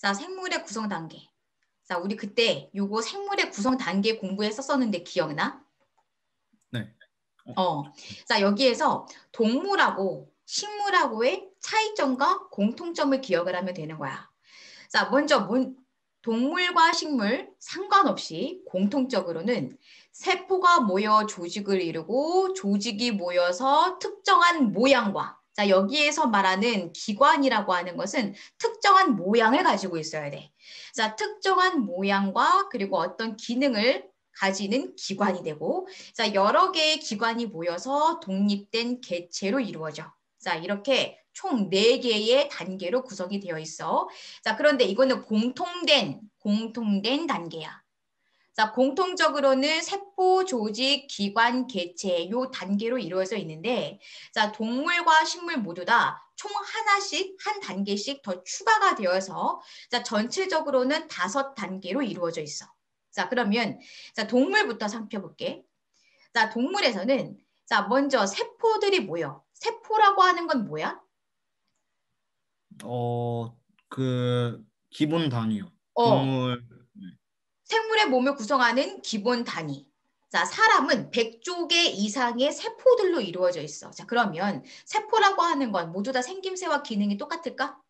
자, 생물의 구성 단계. 자, 우리 그때 요거 생물의 구성 단계 공부했었었는데 기억나? 네. 자, 여기에서 동물하고 식물하고의 차이점과 공통점을 기억을 하면 되는 거야. 자, 먼저 동물과 식물 상관없이 공통적으로는 세포가 모여 조직을 이루고 조직이 모여서 특정한 모양과 자, 여기에서 말하는 기관이라고 하는 것은 특정한 모양을 가지고 있어야 돼. 자, 특정한 모양과 그리고 어떤 기능을 가지는 기관이 되고 자, 여러 개의 기관이 모여서 독립된 개체로 이루어져. 자, 이렇게 총 4개의 단계로 구성이 되어 있어. 자, 그런데 이거는 공통된 단계야. 자, 공통적으로는 세포, 조직, 기관, 개체 요 단계로 이루어져 있는데 자, 동물과 식물 모두 다 총 하나씩 한 단계씩 더 추가가 되어서 자, 전체적으로는 5단계로 이루어져 있어. 자, 그러면 자, 동물부터 살펴볼게. 자, 동물에서는 자, 먼저 세포들이 모여. 세포라고 하는 건 뭐야? 그 기본 단위요. 어, 동물. 네. 생물의 몸을 구성하는 기본 단위. 자, 사람은 100조 개 이상의 세포들로 이루어져 있어. 자, 그러면 세포라고 하는 건 모두 다 생김새와 기능이 똑같을까?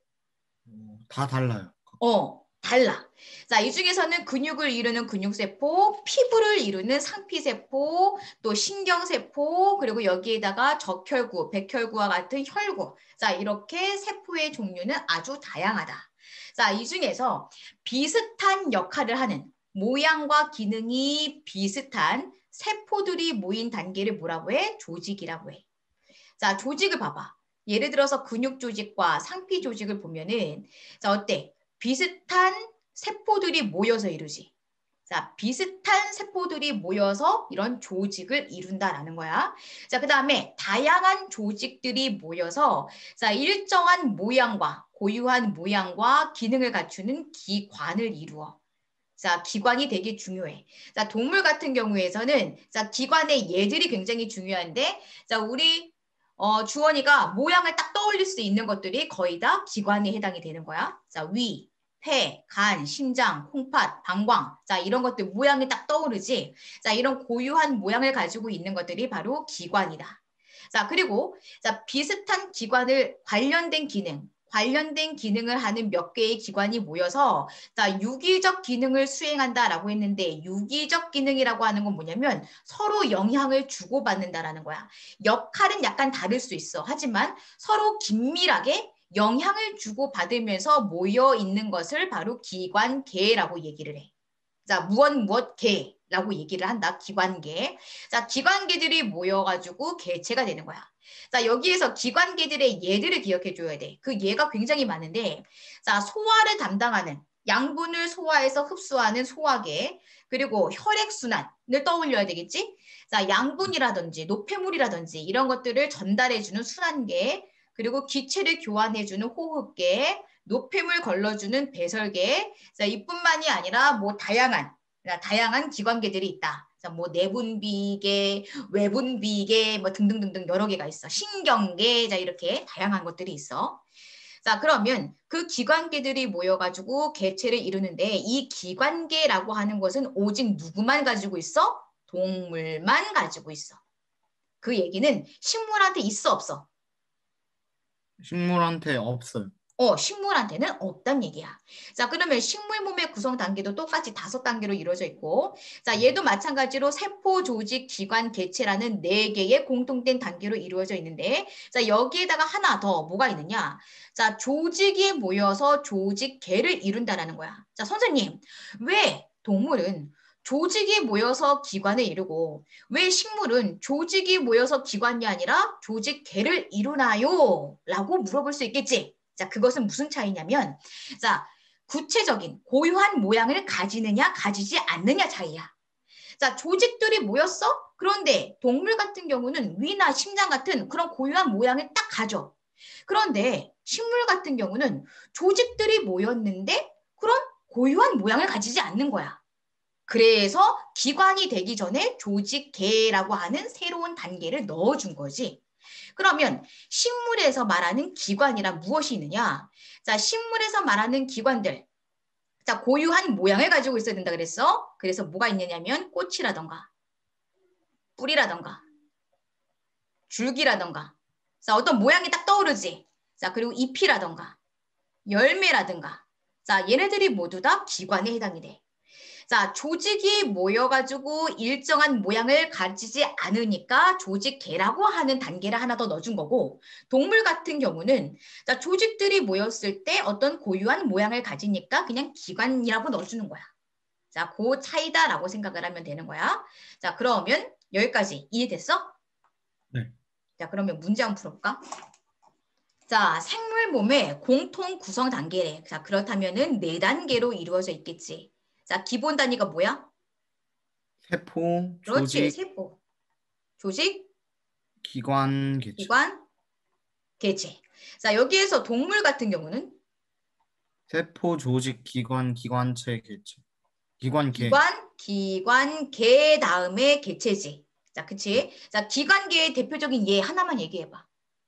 다 달라요. 달라. 자, 이 중에서는 근육을 이루는 근육세포, 피부를 이루는 상피세포, 또 신경세포, 그리고 여기에다가 적혈구, 백혈구와 같은 혈구. 자, 이렇게 세포의 종류는 아주 다양하다. 자, 이 중에서 비슷한 역할을 하는 모양과 기능이 비슷한 세포들이 모인 단계를 뭐라고 해? 조직이라고 해. 자, 조직을 봐봐. 예를 들어서 근육 조직과 상피 조직을 보면은 자, 어때? 비슷한 세포들이 모여서 이루지. 자, 비슷한 세포들이 모여서 이런 조직을 이룬다라는 거야. 자, 그 다음에 다양한 조직들이 모여서 자, 일정한 모양과 고유한 모양과 기능을 갖추는 기관을 이루어. 자, 기관이 되게 중요해. 자, 동물 같은 경우에서는 자, 기관의 예들이 굉장히 중요한데 자, 우리 주원이가 모양을 딱 떠올릴 수 있는 것들이 거의 다 기관에 해당이 되는 거야. 자, 위, 폐, 간, 심장, 콩팥, 방광. 자, 이런 것들 모양이 딱 떠오르지. 자, 이런 고유한 모양을 가지고 있는 것들이 바로 기관이다. 자, 그리고 자, 비슷한 기관을 관련된 기능을 하는 몇 개의 기관이 모여서 자, 유기적 기능을 수행한다라고 했는데 유기적 기능이라고 하는 건 뭐냐면 서로 영향을 주고받는다라는 거야. 역할은 약간 다를 수 있어. 하지만 서로 긴밀하게 영향을 주고받으면서 모여 있는 것을 바로 기관계라고 얘기를 해. 자, 무엇개라고 얘기를 한다. 기관계. 자, 기관계들이 모여가지고 개체가 되는 거야. 자, 여기에서 기관계들의 예들을 기억해 줘야 돼. 그 예가 굉장히 많은데, 자, 소화를 담당하는 양분을 소화해서 흡수하는 소화계, 그리고 혈액순환을 떠올려야 되겠지? 자, 양분이라든지 노폐물이라든지 이런 것들을 전달해주는 순환계, 그리고 기체를 교환해주는 호흡계, 노폐물 걸러주는 배설계, 자, 이뿐만이 아니라 뭐 다양한 기관계들이 있다. 자, 뭐 내분비계, 외분비계, 뭐 등등등등 여러 개가 있어. 신경계, 자, 이렇게 다양한 것들이 있어. 자, 그러면 그 기관계들이 모여가지고 개체를 이루는데 이 기관계라고 하는 것은 오직 누구만 가지고 있어? 동물만 가지고 있어. 그 얘기는 식물한테 있어, 없어? 식물한테 없어요. 식물한테는 없단 얘기야. 자, 그러면 식물 몸의 구성 단계도 똑같이 5단계로 이루어져 있고, 자, 얘도 마찬가지로 세포, 조직, 기관, 개체라는 4개의 공통된 단계로 이루어져 있는데, 자, 여기에다가 하나 더 뭐가 있느냐? 자, 조직이 모여서 조직계를 이룬다라는 거야. 자, 선생님, 왜 동물은 조직이 모여서 기관을 이루고 왜 식물은 조직이 모여서 기관이 아니라 조직계를 이루나요? 라고 물어볼 수 있겠지. 자, 그것은 무슨 차이냐면, 자, 구체적인 고유한 모양을 가지느냐, 가지지 않느냐 차이야. 자, 조직들이 모였어? 그런데 동물 같은 경우는 위나 심장 같은 그런 고유한 모양을 딱 가져. 그런데 식물 같은 경우는 조직들이 모였는데 그런 고유한 모양을 가지지 않는 거야. 그래서 기관이 되기 전에 조직계라고 하는 새로운 단계를 넣어준 거지. 그러면 식물에서 말하는 기관이란 무엇이 있느냐? 자, 식물에서 말하는 기관들. 자, 고유한 모양을 가지고 있어야 된다 그랬어. 그래서 뭐가 있느냐면 꽃이라던가 뿌리라던가 줄기라던가. 자, 어떤 모양이 딱 떠오르지. 자, 그리고 잎이라던가 열매라든가. 자, 얘네들이 모두 다 기관에 해당이 돼. 자, 조직이 모여가지고 일정한 모양을 가지지 않으니까 조직계라고 하는 단계를 하나 더 넣어준 거고, 동물 같은 경우는 자, 조직들이 모였을 때 어떤 고유한 모양을 가지니까 그냥 기관이라고 넣어주는 거야. 자, 그 차이다라고 생각을 하면 되는 거야. 자, 그러면 여기까지 이해됐어? 네. 자, 그러면 문제 한번 풀어볼까? 자, 생물 몸의 공통 구성 단계래. 자, 그렇다면은 4단계로 이루어져 있겠지. 자, 기본 단위가 뭐야? 세포, 그렇지, 조직, 세포. 조직, 기관, 개체. 기관, 개체. 자, 여기에서 동물 같은 경우는 세포, 조직, 기관, 기관체, 개체. 기관계. 기관, 개 다음에 개체지. 자, 그치? 자, 기관계의 대표적인 예 하나만 얘기해봐.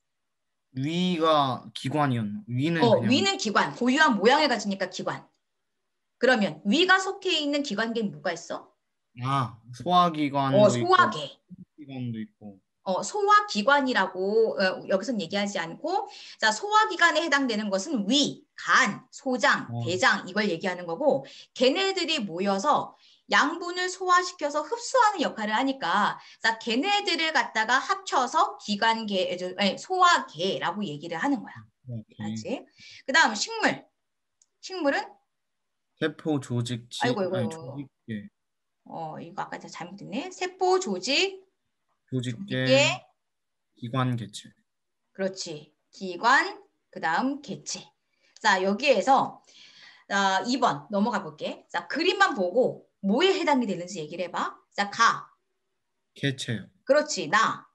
위가 기관이었나? 위는 그냥 위는 기관, 고유한 모양을 가지니까 기관. 그러면 위가 속해 있는 기관계는 뭐가 있어? 소화기관도 소화계. 있고 기관도 있고. 소화기관이라고 여기서는 얘기하지 않고, 자, 소화기관에 해당되는 것은 위, 간, 소장, 대장 이걸 얘기하는 거고, 걔네들이 모여서 양분을 소화시켜서 흡수하는 역할을 하니까, 자, 걔네들을 갖다가 합쳐서 기관계, 소화계라고 얘기를 하는 거야. 알지? 그 다음 식물. 식물은 세포, 조직, 아이고. 조직계. 이거 아까 잘못했네. 세포, 조직계, 조직계, 기관, 개체. 그렇지. 기관, 그 다음 개체. 자, 여기에서 2번 넘어가 볼게. 자, 그림만 보고 뭐에 해당이 되는지 얘기를 해봐. 자, 개체요. 그렇지. 나.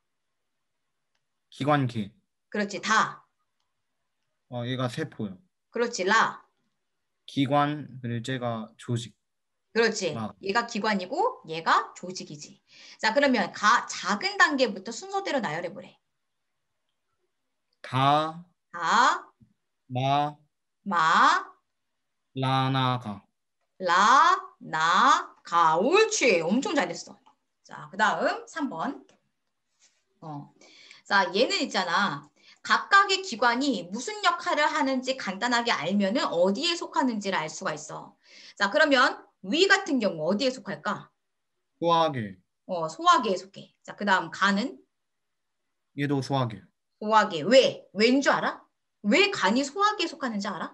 기관계. 그렇지. 다. 얘가 세포요. 그렇지. 라. 기관, 그리고 쟤가 조직. 그렇지. 얘가 기관이고 얘가 조직이지. 자, 그러면 작은 단계부터 순서대로 나열해 보래. 다, 마, 라나가. 가. 옳지. 엄청 잘했어. 자, 그 다음 3번. 자, 얘는 있잖아. 각각의 기관이 무슨 역할을 하는지 간단하게 알면은 어디에 속하는지를 알 수가 있어. 자, 그러면 위 같은 경우 어디에 속할까? 소화계. 소화계에 속해. 자, 그 다음 간은? 얘도 소화계. 소화계. 왜? 왠 줄 알아? 왜 간이 소화계에 속하는지 알아?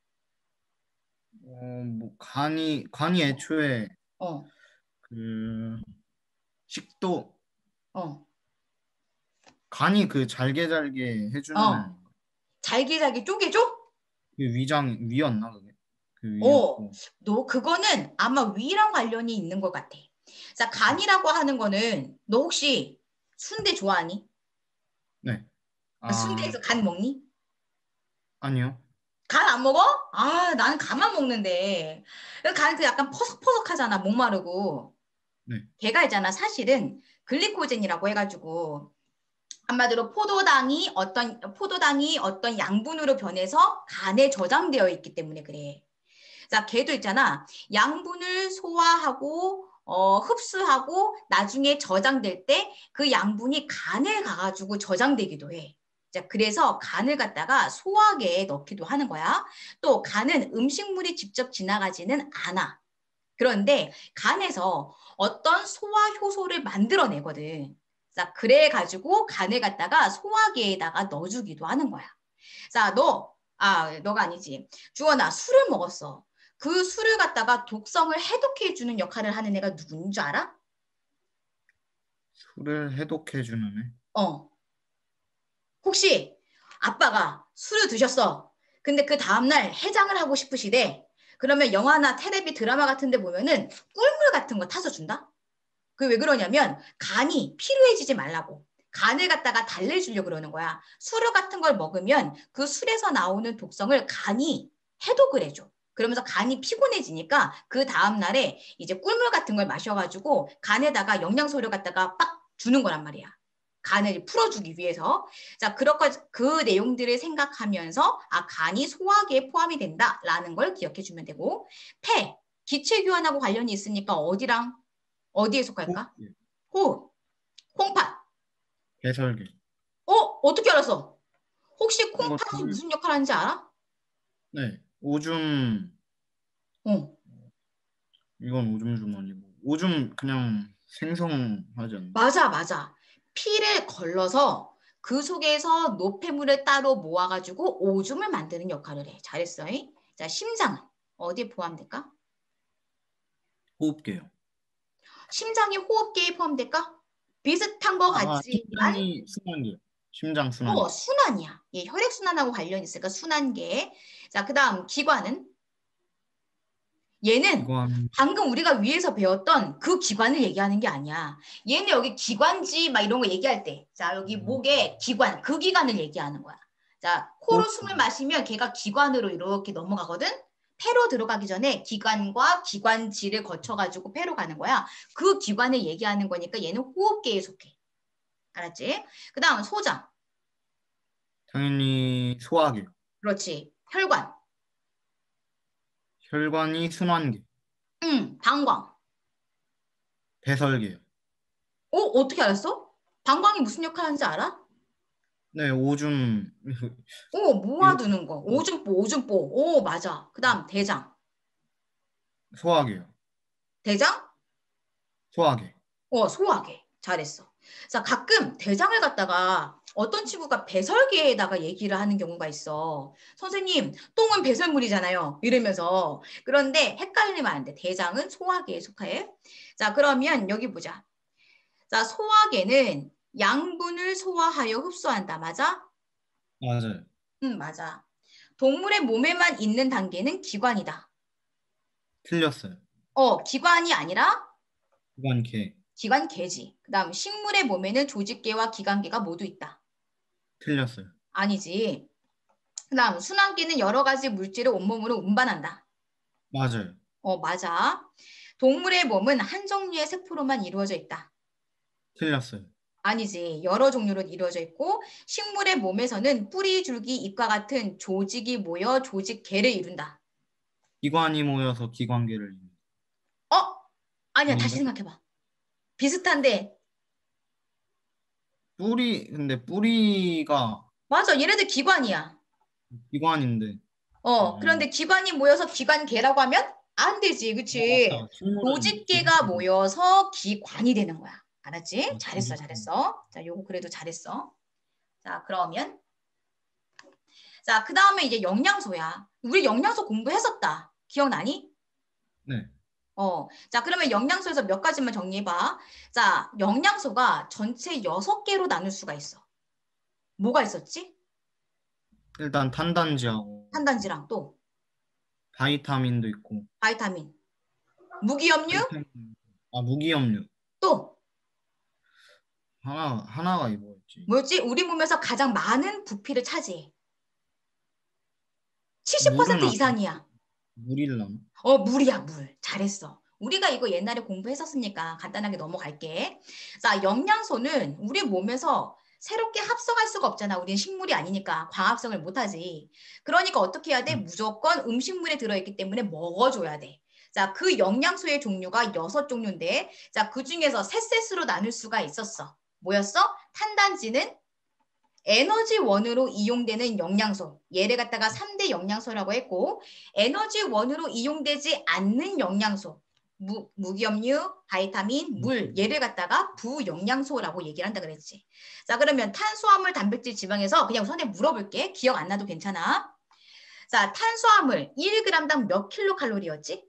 간이 애초에 어. 그 식도 어. 간이 그 잘게 해주는 잘게 쪼개줘? 그 위였나 그게? 그 위였고. 너 그거는 아마 위랑 관련이 있는 것 같아. 자, 간이라고 하는 거는 너 혹시 순대 좋아하니? 네. 순대에서 간 먹니? 아니요. 간 안 먹어? 나는 간만 먹는데. 간 그 약간 퍼석퍼석하잖아, 목마르고. 네. 걔가 있잖아, 사실은 글리코젠이라고 해가지고 한마디로 포도당이 어떤 양분으로 변해서 간에 저장되어 있기 때문에 그래. 자, 걔도 있잖아. 양분을 소화하고 흡수하고 나중에 저장될 때 그 양분이 간에 가가지고 저장되기도 해. 자, 그래서 간을 갖다가 소화계에 넣기도 하는 거야. 또 간은 음식물이 직접 지나가지는 않아. 그런데 간에서 어떤 소화 효소를 만들어내거든. 자, 그래가지고 간을 갖다가 소화계에다가 넣어주기도 하는 거야. 자, 너가 아니지. 주원아, 술을 먹었어. 그 술을 갖다가 독성을 해독해주는 역할을 하는 애가 누구인 줄 알아? 술을 해독해주는 애? 혹시 아빠가 술을 드셨어. 근데 그 다음날 해장을 하고 싶으시대. 그러면 영화나 테레비 드라마 같은 데 보면은 꿀물 같은 거 타서 준다? 그게 왜 그러냐면 간이 피로해지지 말라고. 간을 갖다가 달래주려고 그러는 거야. 술 같은 걸 먹으면 그 술에서 나오는 독성을 간이 해독을 해줘. 그러면서 간이 피곤해지니까 그 다음날에 이제 꿀물 같은 걸 마셔가지고 간에다가 영양소를 갖다가 빡 주는 거란 말이야. 간을 풀어주기 위해서. 자, 그 내용들을 생각하면서 간이 소화기에 포함이 된다라는 걸 기억해 주면 되고, 폐, 기체 교환하고 관련이 있으니까 어디에 속할까? 호흡기. 호흡, 콩팥. 배설계. 어떻게 알았어? 혹시 이거 콩팥이 무슨 역할 하는지 알아? 네. 오줌, 어, 이건 오줌 주머니고. 오줌 그냥 생성하지 않나? 맞아. 피를 걸러서 그 속에서 노폐물을 따로 모아가지고 오줌을 만드는 역할을 해. 잘했어. 자, 심장은 어디에 포함될까? 호흡계요. 심장이 호흡기에 포함될까? 비슷한 거 같지만 심장이 순환계요. 심장 순환계. 순환이야. 혈액순환하고 관련이 있으니까 순환계. 자, 그 다음 기관은 얘는 기관, 방금 우리가 위에서 배웠던 그 기관을 얘기하는 게 아니야. 얘는 여기 기관지 막 이런 거 얘기할 때, 자, 여기 목에 기관, 그 기관을 얘기하는 거야. 자, 코로 호흡, 숨을 마시면 걔가 기관으로 이렇게 넘어가거든. 폐로 들어가기 전에 기관과 기관지를 거쳐가지고 폐로 가는 거야. 그 기관을 얘기하는 거니까 얘는 호흡계에 속해. 알았지? 그 다음 소장. 당연히 소화계요. 그렇지. 혈관. 혈관이 순환계. 방광. 배설계요. 어떻게 알았어? 방광이 무슨 역할 하는지 알아? 네, 오줌, 이거 모아두는 거. 오줌보. 맞아. 그 다음 대장. 소화계요. 대장? 소화계. 소화계. 잘했어. 자, 가끔 대장을 갖다가 어떤 친구가 배설계에다가 얘기를 하는 경우가 있어. 선생님, 똥은 배설물이잖아요. 이러면서. 그런데 헷갈리면 안 돼. 대장은 소화계에 속해. 자, 그러면 여기 보자. 자, 소화계는 양분을 소화하여 흡수한다. 맞아? 맞아요. 맞아. 동물의 몸에만 있는 단계는 기관이다. 틀렸어요. 기관이 아니라 기관계. 기관계지. 그 다음 식물의 몸에는 조직계와 기관계가 모두 있다. 틀렸어요. 아니지. 그 다음 순환계는 여러 가지 물질을 온몸으로 운반한다. 맞아요. 맞아. 동물의 몸은 한 종류의 세포로만 이루어져 있다. 틀렸어요. 아니지. 여러 종류로 이루어져 있고 식물의 몸에서는 뿌리, 줄기, 잎과 같은 조직이 모여 조직계를 이룬다. 기관이 모여서 기관계를 이룬다. 아니야. 다시 아닌가? 생각해봐. 비슷한데 근데 뿌리가 맞아. 얘네들 기관이야. 기관인데. 그런데 기관이 모여서 기관계라고 하면 안 되지. 그치? 맞다. 식물은 조직계가 조직계. 모여서 기관이 되는 거야. 알았지? 잘했어, 조직계. 잘했어. 자, 요거 그래도 잘했어. 자, 그러면. 자, 그 다음에 이제 영양소야. 우리 영양소 공부했었다. 기억나니? 네. 자, 그러면 영양소에서 몇 가지만 정리해봐. 자, 영양소가 전체 6개로 나눌 수가 있어. 뭐가 있었지? 일단 탄단지하고 탄단지랑 또 바이타민도 있고. 바이타민, 무기염류, 무기염류. 또 하나가 뭐였지? 뭐였지? 우리 몸에서 가장 많은 부피를 차지해. 70% 물은 이상이야. 물일라나? 물이야, 물. 잘했어. 우리가 이거 옛날에 공부했었으니까 간단하게 넘어갈게. 자, 영양소는 우리 몸에서 새롭게 합성할 수가 없잖아. 우리는 식물이 아니니까 광합성을 못하지. 그러니까 어떻게 해야 돼? 무조건 음식물에 들어있기 때문에 먹어줘야 돼. 자, 그 영양소의 종류가 6종류인데 자, 그중에서 세 셋으로 나눌 수가 있었어. 뭐였어? 탄단지는 에너지원으로 이용되는 영양소, 얘를 갖다가 3대 영양소라고 했고 에너지원으로 이용되지 않는 영양소, 무기염류, 바이타민, 물, 얘를 갖다가 부영양소라고 얘기를 한다 그랬지. 자, 그러면 탄수화물, 단백질, 지방에서 그냥 우선에 물어볼게. 기억 안 나도 괜찮아. 자, 탄수화물 1g당 몇 킬로칼로리였지?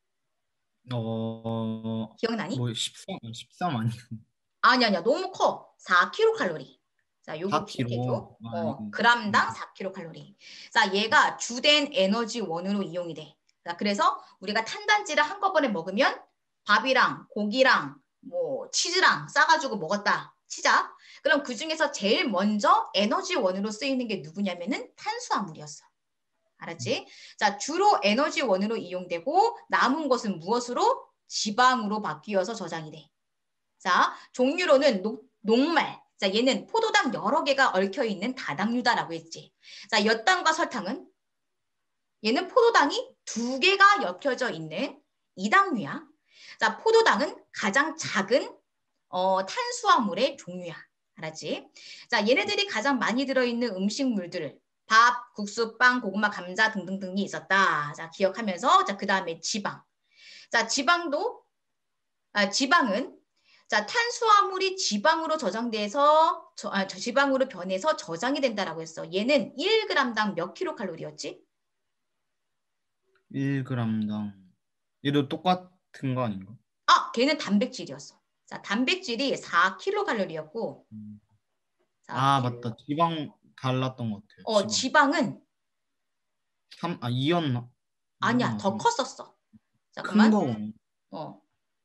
기억나니? 13 아니야? 아니야. 너무 커. 4킬로칼로리. 자, 요거 4kg. 기억해줘. 그람당 네. 4kcal. 자, 얘가 주된 에너지원으로 이용이 돼. 자, 그래서 우리가 탄단지를 한꺼번에 먹으면 밥이랑 고기랑 뭐 치즈랑 싸가지고 먹었다 치자. 그럼 그 중에서 제일 먼저 에너지원으로 쓰이는 게 누구냐면은 탄수화물이었어. 알았지? 자, 주로 에너지원으로 이용되고 남은 것은 무엇으로? 지방으로 바뀌어서 저장이 돼. 자, 종류로는 녹말, 자, 얘는 포도당 여러 개가 얽혀 있는 다당류다라고 했지. 자, 엿당과 설탕은 얘는 포도당이 2개가 엮여져 있는 이당류야. 자, 포도당은 가장 작은 탄수화물의 종류야. 알았지? 자, 얘네들이 가장 많이 들어있는 음식물들, 밥, 국수, 빵, 고구마, 감자 등등등이 있었다. 자, 기억하면서 자, 그 다음에 지방. 자, 지방은 자, 탄수화물이 지방으로 저장돼서 지방으로 변해서 저장이 된다라고 했어. 얘는 1g당 몇 킬로칼로리였지? 1g당. 얘도 똑같은 거 아닌가? 아, 걔는 단백질이었어. 자, 단백질이 4킬로칼로리였고, 자, 아, 맞다. 지방 달랐던 것 같아요. 지방. 지방은 2였나? 아니야, 2였나? 더 컸었어. 큰 잠깐만. 거.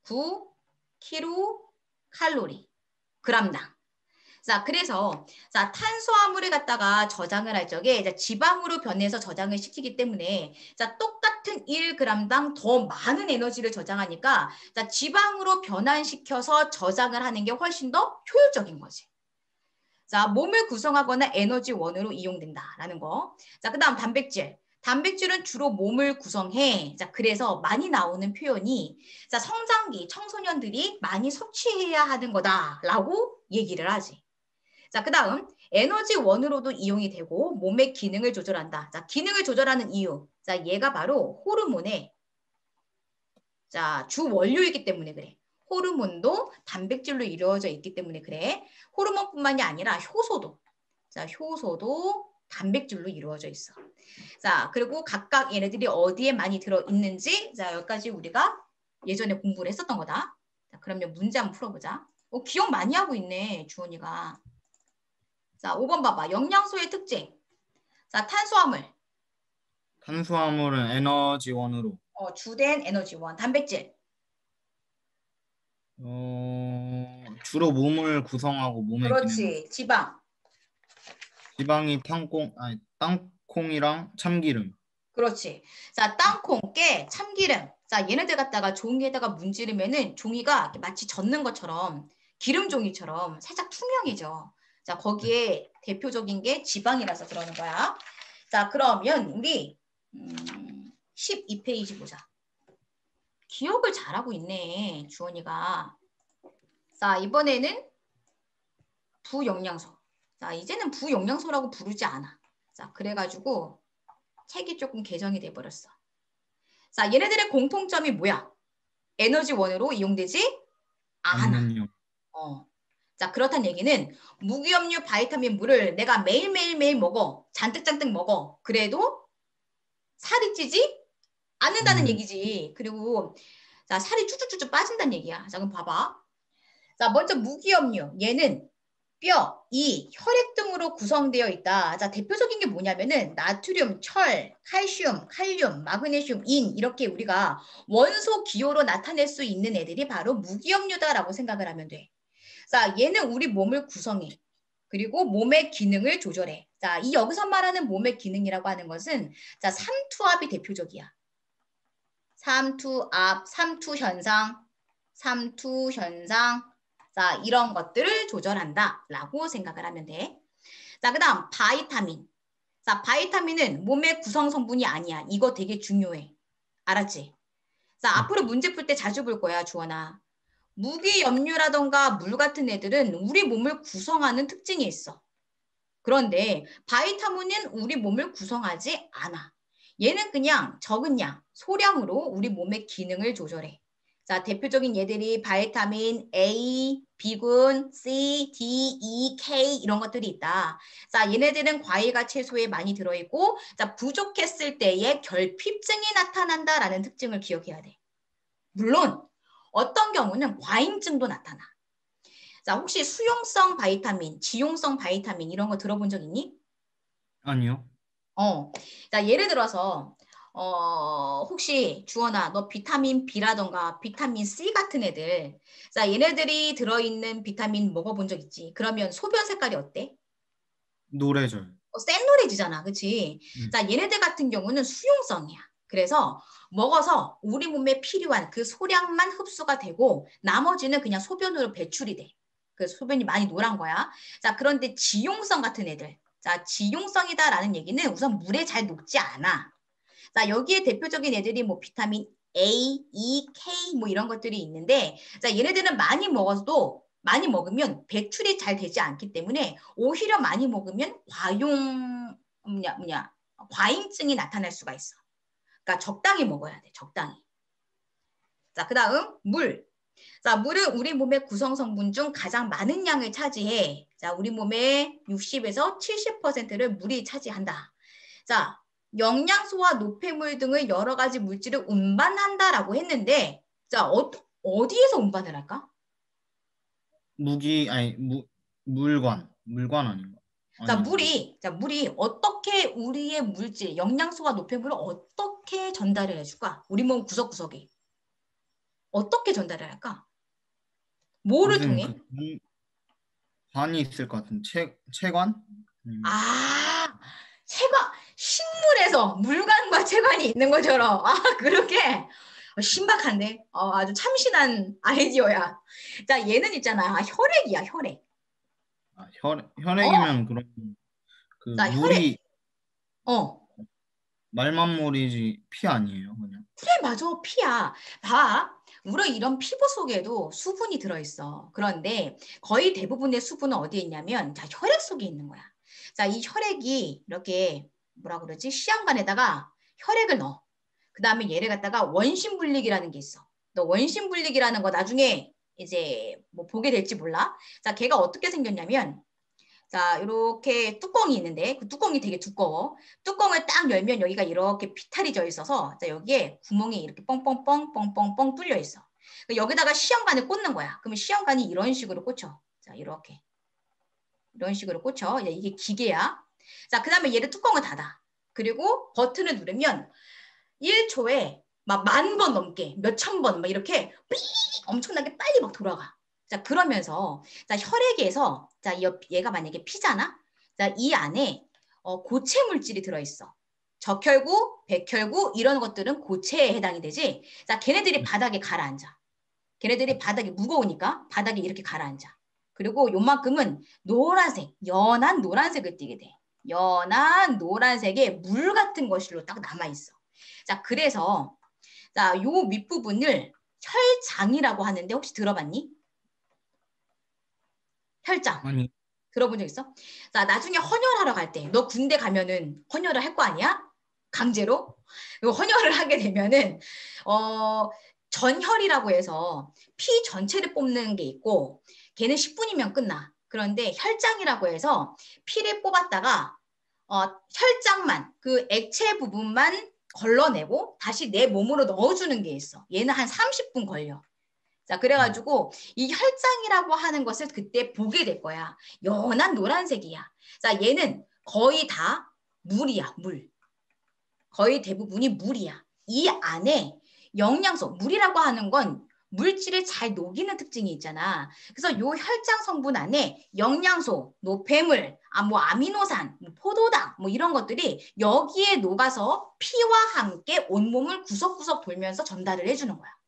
9kcal g당. 자, 그래서 자, 탄수화물을 갖다가 저장을 할 적에 자, 지방으로 변해서 저장을 시키기 때문에 자, 똑같은 1g당 더 많은 에너지를 저장하니까 자, 지방으로 변환시켜서 저장을 하는 게 훨씬 더 효율적인 거지. 자, 몸을 구성하거나 에너지원으로 이용된다라는 거. 자, 그 다음 단백질. 단백질은 주로 몸을 구성해. 자, 그래서 많이 나오는 표현이 자, 성장기 청소년들이 많이 섭취해야 하는 거다라고 얘기를 하지. 자, 그 다음 에너지원으로도 이용이 되고 몸의 기능을 조절한다. 자, 기능을 조절하는 이유. 자, 얘가 바로 호르몬의 자, 주 원료이기 때문에 그래. 호르몬도 단백질로 이루어져 있기 때문에 그래. 호르몬뿐만이 아니라 효소도. 자, 효소도 단백질로 이루어져 있어. 자, 그리고 각각 얘네들이 어디에 많이 들어있는지 자, 여기까지 우리가 예전에 공부를 했었던 거다. 자, 그러면 문제 한번 풀어보자. 기억 많이 하고 있네, 주원이가. 자, 5번 봐봐. 영양소의 특징. 자, 탄수화물은 에너지원으로. 주된 에너지원. 단백질. 주로 몸을 구성하고 몸의 기능을. 그렇지. 지방. 지방이 땅콩이랑 참기름. 그렇지. 자, 땅콩, 깨, 참기름. 자, 얘네들 갖다가 종이에다가 문지르면은 종이가 마치 젖는 것처럼 기름 종이처럼 살짝 투명해져. 자, 거기에 대표적인 게 지방이라서 그러는 거야. 자, 그러면 우리 12페이지 보자. 기억을 잘하고 있네, 주원이가. 자, 이번에는 부영양소. 자, 이제는 부영양소라고 부르지 않아. 자, 그래가지고 책이 조금 개정이 돼버렸어. 자, 얘네들의 공통점이 뭐야? 에너지원으로 이용되지 않아. 자, 그렇다는 얘기는 무기염류, 바이타민, 물을 내가 매일매일 먹어. 잔뜩 먹어. 그래도 살이 찌지 않는다는 얘기지. 그리고 자, 살이 쭉쭉쭉 빠진다는 얘기야. 자, 그럼 봐봐. 자, 먼저 무기염류. 얘는 뼈, 이, 혈액 등으로 구성되어 있다. 자, 대표적인 게 뭐냐면은 나트륨, 철, 칼슘, 칼륨, 마그네슘, 인 이렇게 우리가 원소 기호로 나타낼 수 있는 애들이 바로 무기염류다라고 생각을 하면 돼. 자, 얘는 우리 몸을 구성해. 그리고 몸의 기능을 조절해. 자, 이 여기서 말하는 몸의 기능이라고 하는 것은 자, 삼투압이 대표적이야. 삼투압, 삼투현상. 자, 이런 것들을 조절한다라고 생각을 하면 돼. 자, 그 다음 바이타민. 자, 바이타민은 몸의 구성 성분이 아니야. 이거 되게 중요해. 알았지? 자, 앞으로 문제 풀 때 자주 볼 거야, 주원아. 무기염류라던가 물 같은 애들은 우리 몸을 구성하는 특징이 있어. 그런데 바이타민은 우리 몸을 구성하지 않아. 얘는 그냥 적은 양, 소량으로 우리 몸의 기능을 조절해. 자, 대표적인 얘들이 바이타민 A, B군, C, D, E, K 이런 것들이 있다. 자, 얘네들은 과일과 채소에 많이 들어있고 자, 부족했을 때에 결핍증이 나타난다라는 특징을 기억해야 돼. 물론 어떤 경우는 과잉증도 나타나. 자, 혹시 수용성 바이타민, 지용성 바이타민 이런 거 들어본 적 있니? 아니요. 자, 예를 들어서 혹시 주원아, 너 비타민 B라던가 비타민 C 같은 애들, 자, 얘네들이 들어있는 비타민 먹어본 적 있지? 그러면 소변 색깔이 어때? 노래절. 샛노래지잖아, 그치? 자, 얘네들 같은 경우는 수용성이야. 그래서 먹어서 우리 몸에 필요한 그 소량만 흡수가 되고 나머지는 그냥 소변으로 배출이 돼. 그 소변이 많이 노란 거야. 자, 그런데 지용성 같은 애들. 자, 지용성이다라는 얘기는 우선 물에 잘 녹지 않아. 자, 여기에 대표적인 애들이 뭐 비타민 A, E, K 뭐 이런 것들이 있는데, 자, 얘네들은 많이 먹으면 배출이 잘 되지 않기 때문에 오히려 많이 먹으면 과잉증이 나타날 수가 있어. 그러니까 적당히 먹어야 돼, 적당히. 자, 그 다음 물. 자, 물은 우리 몸의 구성 성분 중 가장 많은 양을 차지해. 자, 우리 몸의 60에서 70%를 물이 차지한다. 자, 영양소와 노폐물 등의 여러 가지 물질을 운반한다라고 했는데, 자, 어디에서 운반을 할까? 무기 아니 물관 아닌가? 자, 아니 아니. 물이 어떻게 우리의 물질, 영양소와 노폐물을 어떻게 전달을 해줄까? 우리 몸 구석구석에. 어떻게 전달을 할까? 뭐를 무슨 통해? 관이 있을 것 같은 체관? 아, 식물에서 물관과 체관이 있는 것처럼. 아, 그렇게. 신박한데? 아주 참신한 아이디어야. 자, 얘는 있잖아. 혈액이야, 혈액. 어, 혈액이면 그럼 그 자, 혈액. 물이 어, 말만물이지 피 아니에요, 그냥. 그래, 맞아. 피야. 봐. 우리 이런 피부 속에도 수분이 들어있어. 그런데 거의 대부분의 수분은 어디에 있냐면, 자, 혈액 속에 있는 거야. 자, 이 혈액이 이렇게, 뭐라 그러지? 시향관에다가 혈액을 넣어. 그 다음에 얘를 갖다가 원심분lik이라는 게 있어. 너 원심분lik이라는 거 나중에 이제 뭐 보게 될지 몰라. 자, 걔가 어떻게 생겼냐면, 자, 이렇게 뚜껑이 있는데 그 뚜껑이 되게 두꺼워. 뚜껑을 딱 열면 여기가 이렇게 피탈이 져 있어서 자, 여기에 구멍이 이렇게 뻥뻥뻥 뚫려 있어. 여기다가 시험관을 꽂는 거야. 그러면 시험관이 이런 식으로 꽂혀. 자, 이렇게. 이런 식으로 꽂혀. 이게 기계야. 자, 그 다음에 얘를 뚜껑을 닫아. 그리고 버튼을 누르면 1초에 막 10,000번 넘게, 몇천 번, 막 이렇게 엄청나게 빨리 막 돌아가. 자, 그러면서, 자, 혈액에서, 자, 얘가 만약에 피잖아? 자, 이 안에, 고체 물질이 들어있어. 적혈구, 백혈구, 이런 것들은 고체에 해당이 되지. 자, 걔네들이 바닥에 가라앉아. 걔네들이 바닥에 무거우니까 바닥에 이렇게 가라앉아. 그리고 요만큼은 노란색, 연한 노란색을 띠게 돼. 연한 노란색의 물 같은 것으로 딱 남아있어. 자, 그래서, 자, 요 밑부분을 혈장이라고 하는데 혹시 들어봤니? 혈장. 아니, 들어본 적 있어? 자, 나중에 헌혈하러 갈 때, 너 군대 가면은 헌혈을 할 거 아니야? 강제로? 헌혈을 하게 되면은, 어, 전혈이라고 해서 피 전체를 뽑는 게 있고, 걔는 10분이면 끝나. 그런데 혈장이라고 해서 피를 뽑았다가, 혈장만, 그 액체 부분만 걸러내고 다시 내 몸으로 넣어주는 게 있어. 얘는 한 30분 걸려. 자, 그래가지고 이 혈장이라고 하는 것을 그때 보게 될 거야. 연한 노란색이야. 자, 얘는 거의 다 물이야, 물. 거의 대부분이 물이야. 이 안에 영양소, 물이라고 하는 건 물질을 잘 녹이는 특징이 있잖아. 그래서 요 혈장 성분 안에 영양소, 노폐물, 뭐 아미노산, 뭐 포도당, 뭐 이런 것들이 여기에 녹아서 피와 함께 온몸을 구석구석 돌면서 전달을 해주는 거야.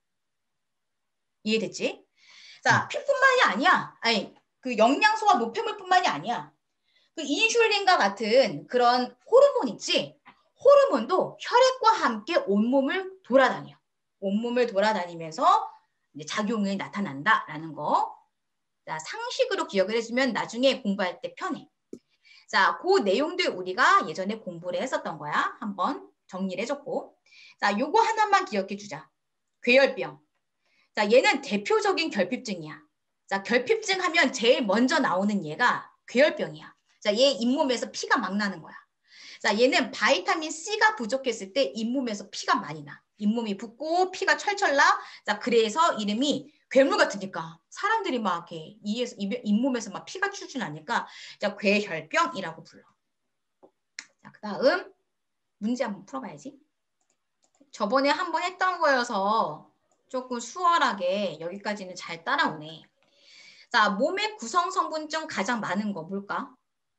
이해됐지? 네. 자, 피뿐만이 아니야. 아니, 그 영양소와 노폐물뿐만이 아니야. 그 인슐린과 같은 그런 호르몬 있지? 호르몬도 혈액과 함께 온몸을 돌아다녀. 온몸을 돌아다니면서 이제 작용이 나타난다라는 거. 자, 상식으로 기억을 해주면 나중에 공부할 때 편해. 자, 그 내용들 우리가 예전에 공부를 했었던 거야. 한번 정리를 해줬고. 자, 요거 하나만 기억해 주자. 괴혈병. 자, 얘는 대표적인 결핍증이야. 자, 결핍증 하면 제일 먼저 나오는 얘가 괴혈병이야. 자, 얘 잇몸에서 피가 막 나는 거야. 자, 얘는 바이타민 C가 부족했을 때 잇몸에서 피가 많이 나. 잇몸이 붓고 피가 철철 나. 자, 그래서 이름이 괴물 같으니까 사람들이 막 이렇게 잇몸에서 막 피가 출줄 나니까 자, 괴혈병이라고 불러. 자, 그다음 문제 한번 풀어봐야지. 저번에 한번 했던 거여서 조금 수월하게 여기까지는 잘 따라오네. 자, 몸의 구성 성분 중 가장 많은 거 뭘까?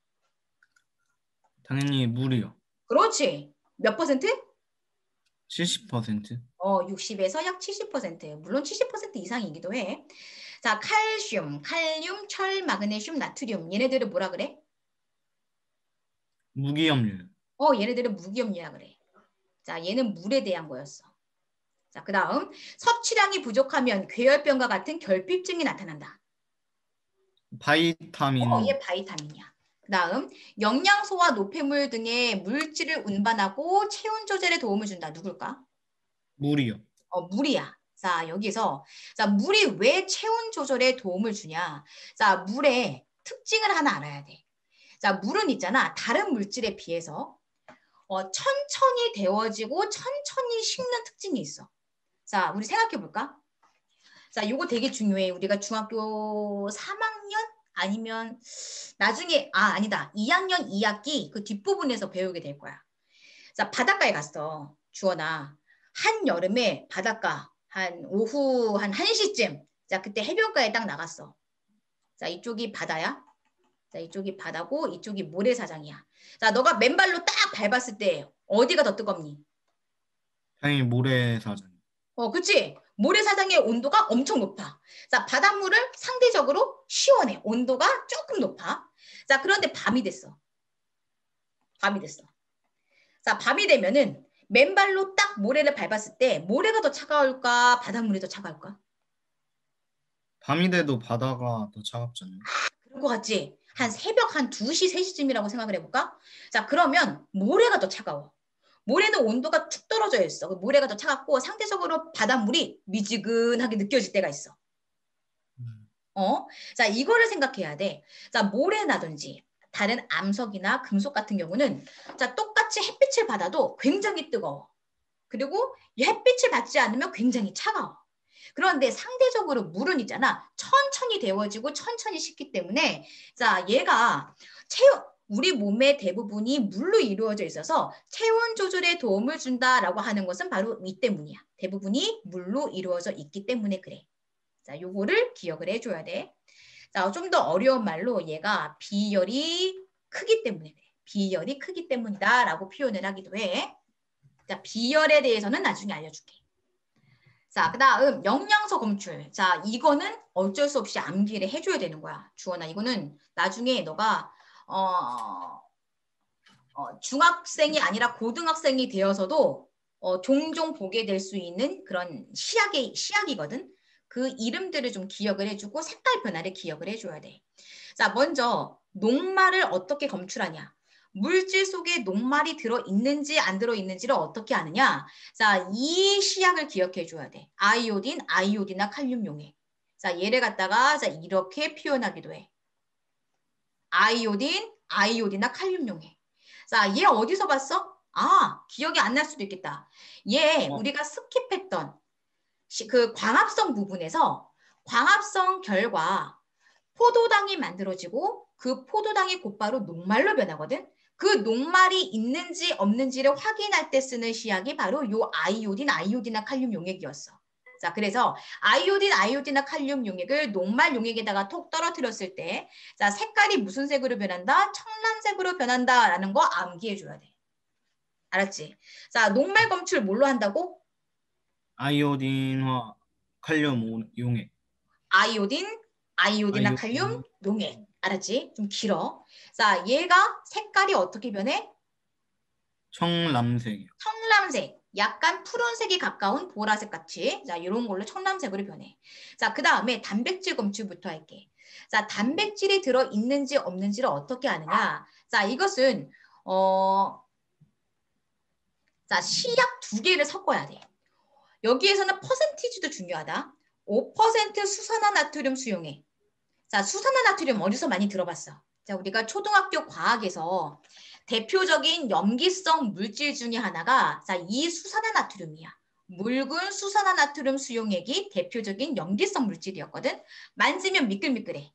당연히 물이요. 그렇지. 몇 퍼센트? 70%? 60에서 약 70%. 물론 70% 이상이기도 해. 자, 칼슘, 철, 마그네슘, 나트륨. 얘네들을 뭐라 그래? 무기염류. 얘네들은 무기염류라 그래. 자, 얘는 물에 대한 거였어. 자, 그 다음 섭취량이 부족하면 괴혈병과 같은 결핍증이 나타난다. 바이타민. 얘 바이타민이야. 그 다음 영양소와 노폐물 등의 물질을 운반하고 체온 조절에 도움을 준다. 누굴까? 물이요. 물이야. 자, 여기서 자, 물이 왜 체온 조절에 도움을 주냐? 자, 물의 특징을 하나 알아야 돼. 자, 물은 있잖아. 다른 물질에 비해서 천천히 데워지고 천천히 식는 특징이 있어. 자, 우리 생각해 볼까? 자, 요거 되게 중요해. 우리가 중학교 3학년 아니면 나중에 아니다. 2학년 2학기 그 뒷부분에서 배우게 될 거야. 자, 바닷가에 갔어. 주원아. 한여름에 바닷가 한 오후 한 1시쯤. 자, 그때 해변가에 딱 나갔어. 자, 이쪽이 바다야. 자, 이쪽이 바다고 이쪽이 모래사장이야. 자, 너가 맨발로 딱 밟았을 때 어디가 더 뜨겁니? 당연히 모래사장. 그치? 모래사장의 온도가 엄청 높아. 자, 바닷물은 상대적으로 시원해. 온도가 조금 높아. 자, 그런데 밤이 됐어. 밤이 됐어. 자, 밤이 되면은 맨발로 딱 모래를 밟았을 때 모래가 더 차가울까? 바닷물이 더 차가울까? 밤이 돼도 바다가 더 차갑잖아요. 그럴 것 같지? 한 새벽 한 2시, 3시쯤이라고 생각을 해볼까? 자, 그러면 모래가 더 차가워. 모래는 온도가 툭 떨어져 있어. 모래가 더 차갑고 상대적으로 바닷물이 미지근하게 느껴질 때가 있어. 자, 이거를 생각해야 돼. 자, 모래나든지 다른 암석이나 금속 같은 경우는 자, 똑같이 햇빛을 받아도 굉장히 뜨거워. 그리고 햇빛을 받지 않으면 굉장히 차가워. 그런데 상대적으로 물은 있잖아. 천천히 데워지고 천천히 식기 때문에 자, 얘가 우리 몸의 대부분이 물로 이루어져 있어서 체온 조절에 도움을 준다라고 하는 것은 바로 이 때문이야. 대부분이 물로 이루어져 있기 때문에 그래. 자, 요거를 기억을 해줘야 돼. 자, 좀 더 어려운 말로 얘가 비열이 크기 때문에 그래. 비열이 크기 때문이다라고 표현을 하기도 해. 자, 비열에 대해서는 나중에 알려줄게. 자, 그 다음 영양소 검출. 자, 이거는 어쩔 수 없이 암기를 해줘야 되는 거야. 주원아, 이거는 나중에 너가 중학생이 아니라 고등학생이 되어서도 종종 보게 될 수 있는 그런 시약이거든. 그 이름들을 좀 기억을 해주고 색깔 변화를 기억을 해줘야 돼. 자, 먼저 녹말을 어떻게 검출하냐. 물질 속에 녹말이 들어있는지 안 들어있는지를 어떻게 아느냐. 자, 이 시약을 기억해 줘야 돼. 아이오딘이나 칼륨 용해. 자, 얘를 갖다가 자, 이렇게 표현하기도 해. 아이오딘이나 칼륨 용해. 자, 얘 어디서 봤어? 기억이 안 날 수도 있겠다. 얘 우리가 스킵했던 그 광합성 부분에서 광합성 결과 포도당이 만들어지고 그 포도당이 곧바로 녹말로 변하거든. 그 녹말이 있는지 없는지를 확인할 때 쓰는 시약이 바로 요 아이오딘이나 칼륨 용액이었어. 자, 그래서 아이오딘이나 칼륨 용액을 녹말 용액에다가 톡 떨어뜨렸을 때, 자, 색깔이 무슨 색으로 변한다? 청란색으로 변한다라는 거 암기해줘야 돼. 알았지? 자, 녹말 검출 뭘로 한다고? 아이오딘화 칼륨 용액. 아이오딘이나 칼륨 용액. 알았지? 좀 길어. 자, 얘가 색깔이 어떻게 변해? 청람색이요. 청람색. 약간 푸른색이 가까운 보라색 같이. 자, 이런 걸로 청람색으로 변해. 자, 그 다음에 단백질 검출부터 할게. 자, 단백질이 들어있는지 없는지를 어떻게 아느냐. 자, 이것은, 자, 시약 2개를 섞어야 돼. 여기에서는 퍼센티지도 중요하다. 5% 수산화나트륨 수용해. 자, 수산화나트륨 어디서 많이 들어봤어? 자, 우리가 초등학교 과학에서 대표적인 염기성 물질 중에 하나가 자, 이 수산화나트륨이야. 묽은 수산화나트륨 수용액이 대표적인 염기성 물질이었거든. 만지면 미끌미끌해.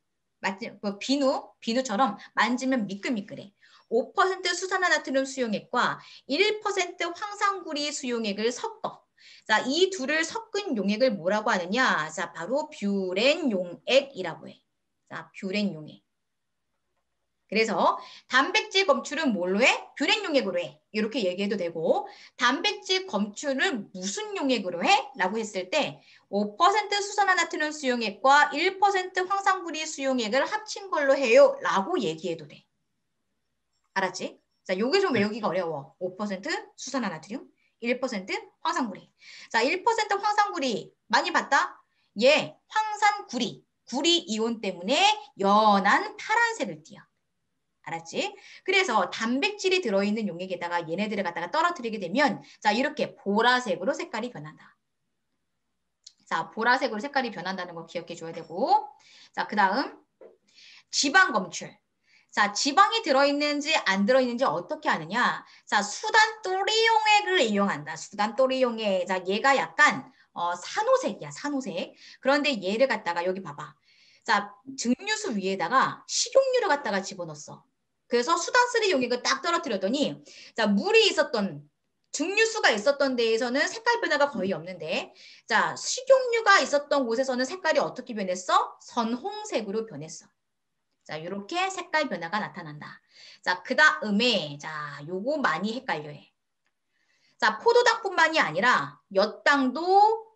비누처럼 만지면 미끌미끌해. 5% 수산화나트륨 수용액과 1% 황산구리 수용액을 섞어. 자, 이 둘을 섞은 용액을 뭐라고 하느냐? 자, 바로 뷰렌 용액이라고 해. 자, 뷰렌 용액. 그래서 단백질 검출은 뭘로 해? 뷰렌 용액으로 해. 이렇게 얘기해도 되고 단백질 검출을 무슨 용액으로 해? 라고 했을 때 5% 수산화나트륨 수용액과 1% 황산구리 수용액을 합친 걸로 해요. 라고 얘기해도 돼. 알았지? 자, 요게 좀 네. 외우기가 어려워. 5% 수산화나트륨, 1% 황산구리. 자, 1% 황산구리 많이 봤다? 얘 황산구리, 구리 이온 때문에 연한 파란색을 띠어. 알았지? 그래서 단백질이 들어있는 용액에다가 얘네들을 갖다가 떨어뜨리게 되면 자, 이렇게 보라색으로 색깔이 변한다. 자, 보라색으로 색깔이 변한다는 거 기억해 줘야 되고 자, 그 다음 지방 검출. 자, 지방이 들어있는지 안 들어있는지 어떻게 아느냐? 자, 수단 또리용액을 이용한다. 수단 또리용액. 자, 얘가 약간 산호색이야, 산호색. 그런데 얘를 갖다가 여기 봐봐. 자, 증류수 위에다가 식용유를 갖다가 집어넣었어. 그래서 수단3 용액을 딱 떨어뜨렸더니 자, 물이 있었던 증류수가 있었던 데에서는 색깔 변화가 거의 없는데 자, 식용유가 있었던 곳에서는 색깔이 어떻게 변했어? 선홍색으로 변했어. 자, 이렇게 색깔 변화가 나타난다. 자, 그 다음에 자, 요거 많이 헷갈려해. 자, 포도당뿐만이 아니라 엿당도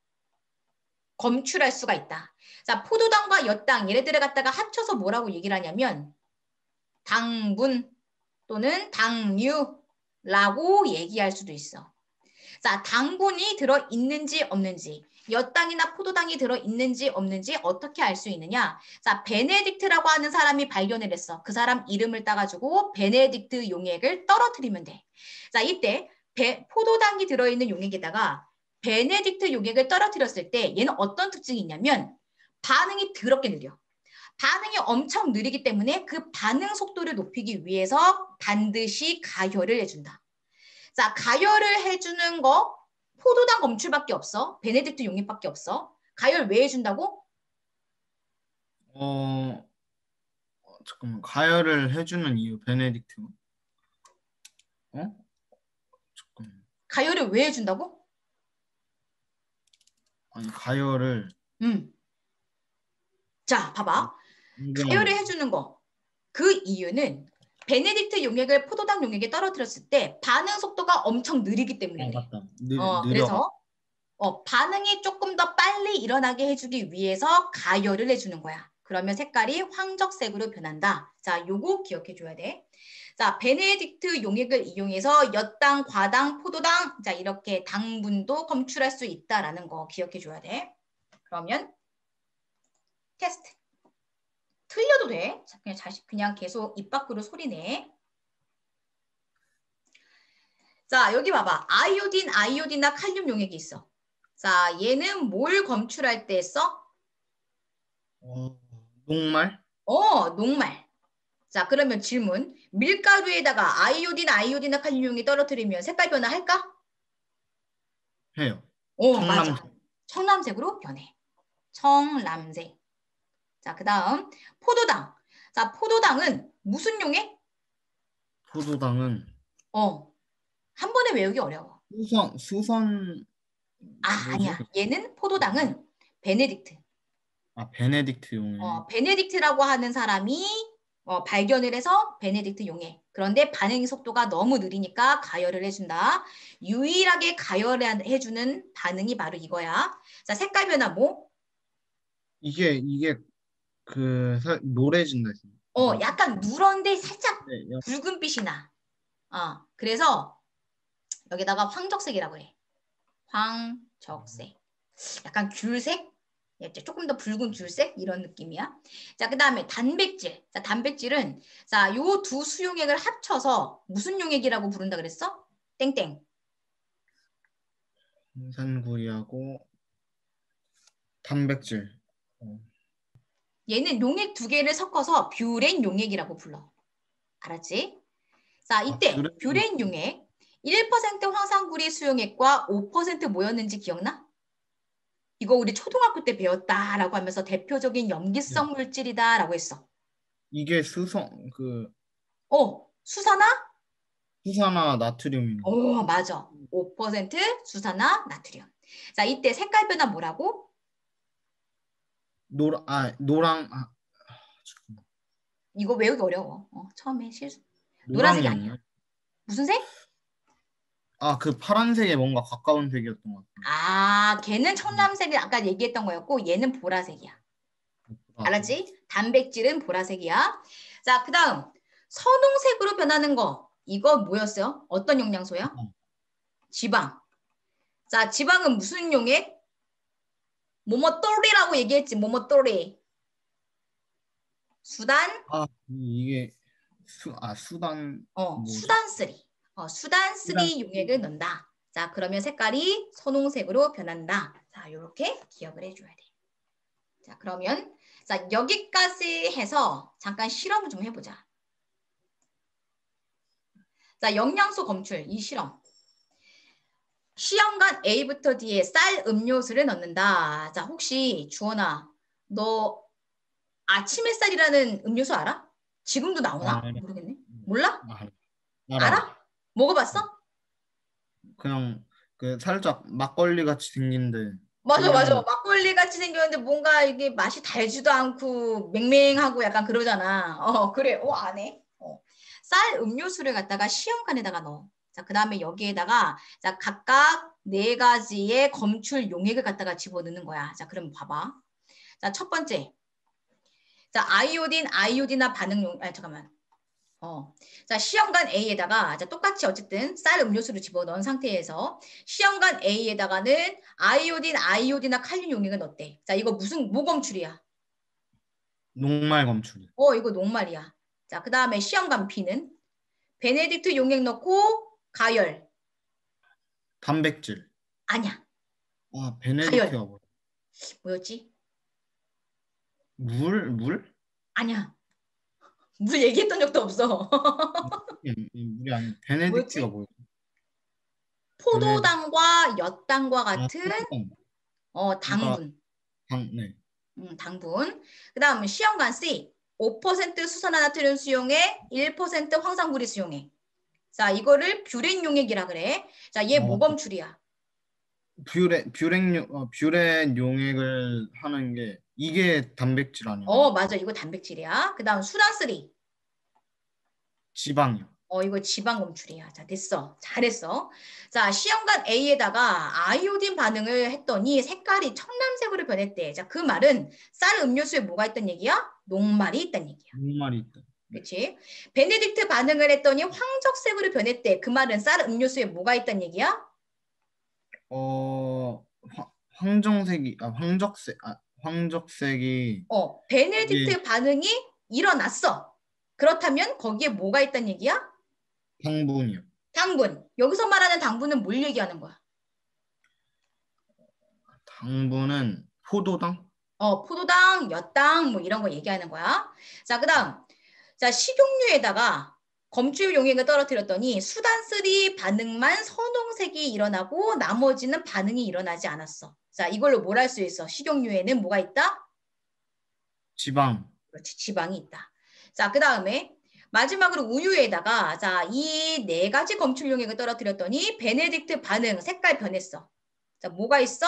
검출할 수가 있다. 자, 포도당과 엿당 얘네들을 갖다가 합쳐서 뭐라고 얘기를 하냐면 당분 또는 당류라고 얘기할 수도 있어. 자, 당분이 들어있는지 없는지 엿당이나 포도당이 들어있는지 없는지 어떻게 알 수 있느냐. 자, 베네딕트라고 하는 사람이 발견을 했어. 그 사람 이름을 따가지고 베네딕트 용액을 떨어뜨리면 돼. 자, 이때 포도당이 들어있는 용액에다가 베네딕트 용액을 떨어뜨렸을 때 얘는 어떤 특징이 있냐면 반응이 더럽게 느려. 반응이 엄청 느리기 때문에 그 반응 속도를 높이기 위해서 반드시 가열을 해준다. 자, 가열을 해주는 거 포도당 검출밖에 없어. 베네딕트 용액밖에 없어. 가열 왜 해준다고? 잠깐만. 가열을 해주는 이유 베네딕트. 잠깐만. 가열을 왜 해준다고? 아니 가열을 자, 봐봐. 가열을 인정하는. 해주는 거. 그 이유는 베네딕트 용액을 포도당 용액에 떨어뜨렸을 때 반응 속도가 엄청 느리기 때문에 그래. 맞다. 느려. 그래서 반응이 조금 더 빨리 일어나게 해주기 위해서 가열을 해주는 거야. 그러면 색깔이 황적색으로 변한다. 자, 요거 기억해 줘야 돼. 자, 베네딕트 용액을 이용해서 엿당, 과당, 포도당, 자, 이렇게 당분도 검출할 수 있다라는 거 기억해 줘야 돼. 그러면 테스트. 틀려도 돼. 그냥 계속 입 밖으로 소리 내. 자, 여기 봐봐. 아이오딘이나 칼륨 용액이 있어. 자, 얘는 뭘 검출할 때 써? 녹말? 녹말. 자, 그러면 질문. 밀가루에다가 아이오딘이나 칼륨 용액 떨어뜨리면 색깔 변화할까? 해요. 맞아. 청람색. 청람색으로 변해. 청람색. 자, 그 다음 포도당. 자, 포도당은 무슨 용액? 포도당은 한 번에 외우기 어려워. 수선 뭐지? 아니야. 얘는 포도당은 베네딕트. 베네딕트 용액. 베네딕트라고 하는 사람이 발견을 해서 베네딕트 용액. 그런데 반응 속도가 너무 느리니까 가열을 해준다. 유일하게 가열해주는 반응이 바로 이거야. 자, 색깔 변화 뭐? 이게 노래진다 했어요. 약간 누런데 살짝 네, 붉은빛이 나. 그래서 여기다가 황적색이라고 해. 황적색. 약간 귤색? 조금 더 붉은 귤색? 이런 느낌이야. 자, 그 다음에 단백질. 자, 단백질은 자, 요 두 수용액을 합쳐서 무슨 용액이라고 부른다 그랬어? 땡땡. 산구리하고 단백질. 얘는 용액 두 개를 섞어서 뷰렌 용액이라고 불러. 알았지? 자, 이때 뷰렌 용액 1% 황산구리 수용액과 5% 뭐였는지 기억나? 이거 우리 초등학교 때 배웠다라고 하면서 대표적인 염기성 물질이다라고 했어. 이게 수산화 나트륨인 거. 맞아. 5% 수산화 나트륨. 자, 이때 색깔 변화 뭐라고? 노랑 잠깐만. 이거 외우기 어려워. 처음에 실수. 노란색이 아니야. 노랑이었나? 무슨 색? 아, 그 파란색에 뭔가 가까운 색이었던 것 같아요. 아, 걔는 청남색이 아까 얘기했던 거였고 얘는 보라색이야. 아, 알았지? 단백질은 보라색이야. 자, 그다음 선홍색으로 변하는 거. 이거 뭐였어요? 어떤 영양소야? 지방. 자, 지방은 무슨 용액? 모모또리라고 얘기했지. 모모또리. 수단? 이게 수단 뭐지? 수단3. 수단 수단3 용액을 넣는다. 자, 그러면 색깔이 선홍색으로 변한다. 자, 이렇게 기억을 해줘야 돼. 자, 그러면 자 여기까지 해서 잠깐 실험을 좀 해보자. 자, 영양소 검출 이 실험. 시험관 A부터 D에 쌀 음료수를 넣는다. 자, 혹시 주원아, 너 아침 햇살이라는 음료수 알아? 지금도 나오나? 네. 모르겠네. 몰라? 아, 알아요. 알아? 먹어봤어? 그냥 그 살짝 막걸리 같이 생긴데 맞아, 맞아. 그냥 막걸리 같이 생겼는데 뭔가 이게 맛이 달지도 않고 맹맹하고 약간 그러잖아. 그래. 안 해. 쌀 음료수를 갖다가 시험관에다가 넣어. 자, 그 다음에 여기에다가 자, 각각 4가지의 검출 용액을 갖다가 집어넣는 거야. 자, 그럼 봐봐. 자, 첫 번째. 자, 아이오딘화 반응용, 잠깐만. 자, 시험관 A에다가 자, 똑같이 어쨌든 쌀 음료수를 집어넣은 상태에서 시험관 A에다가는 아이오딘화 칼륨 용액을 넣었대. 자, 이거 뭐 검출이야? 녹말 검출이. 이거 녹말이야. 자, 그 다음에 시험관 B는 베네딕트 용액 넣고 가열. 단백질. 아니야. 가열. 베네딕트가 뭐야? 뭐였지? 물? 아니야. 물 얘기했던 적도 없어. 물이 아니. 베네딕트가 뭐였지? 뭐야? 베네딕. 포도당과 엿당과 같은 소금. 그러니까 당분. 네. 당분. 그 다음 시험관 C. 5% 수산화나트륨 수용액, 1% 황산구리 수용액. 자, 이거를 뷰렌 용액이라 그래. 자, 얘 어, 모검출이야. 뷰렌 용액을 하는 게 이게 단백질 아니야? 맞아. 이거 단백질이야. 그 다음 수단3. 지방이요. 이거 지방 검출이야. 자, 됐어. 잘했어. 자, 시험관 A에다가 아이오딘 반응을 했더니 색깔이 청남색으로 변했대. 자, 그 말은 쌀 음료수에 뭐가 있단 얘기야? 녹말이 있단 얘기야. 녹말이 있다. 그렇지? 베네딕트 반응을 했더니 황적색으로 변했대. 그 말은 쌀 음료수에 뭐가 있단 얘기야? 황적색이 이게 베네딕트 반응이 일어났어. 그렇다면 거기에 뭐가 있단 얘기야? 당분이요. 당분. 여기서 말하는 당분은 뭘 얘기하는 거야? 당분은 포도당? 포도당, 엿당 뭐 이런 거 얘기하는 거야. 자, 그다음. 자, 식용유에다가 검출 용액을 떨어뜨렸더니 수단3 반응만 선홍색이 일어나고 나머지는 반응이 일어나지 않았어. 자, 이걸로 뭘 할 수 있어? 식용유에는 뭐가 있다? 지방. 그렇지, 지방이 있다. 자, 그다음에 마지막으로 우유에다가 자, 이 4가지 검출 용액을 떨어뜨렸더니 베네딕트 반응 색깔 변했어. 자, 뭐가 있어?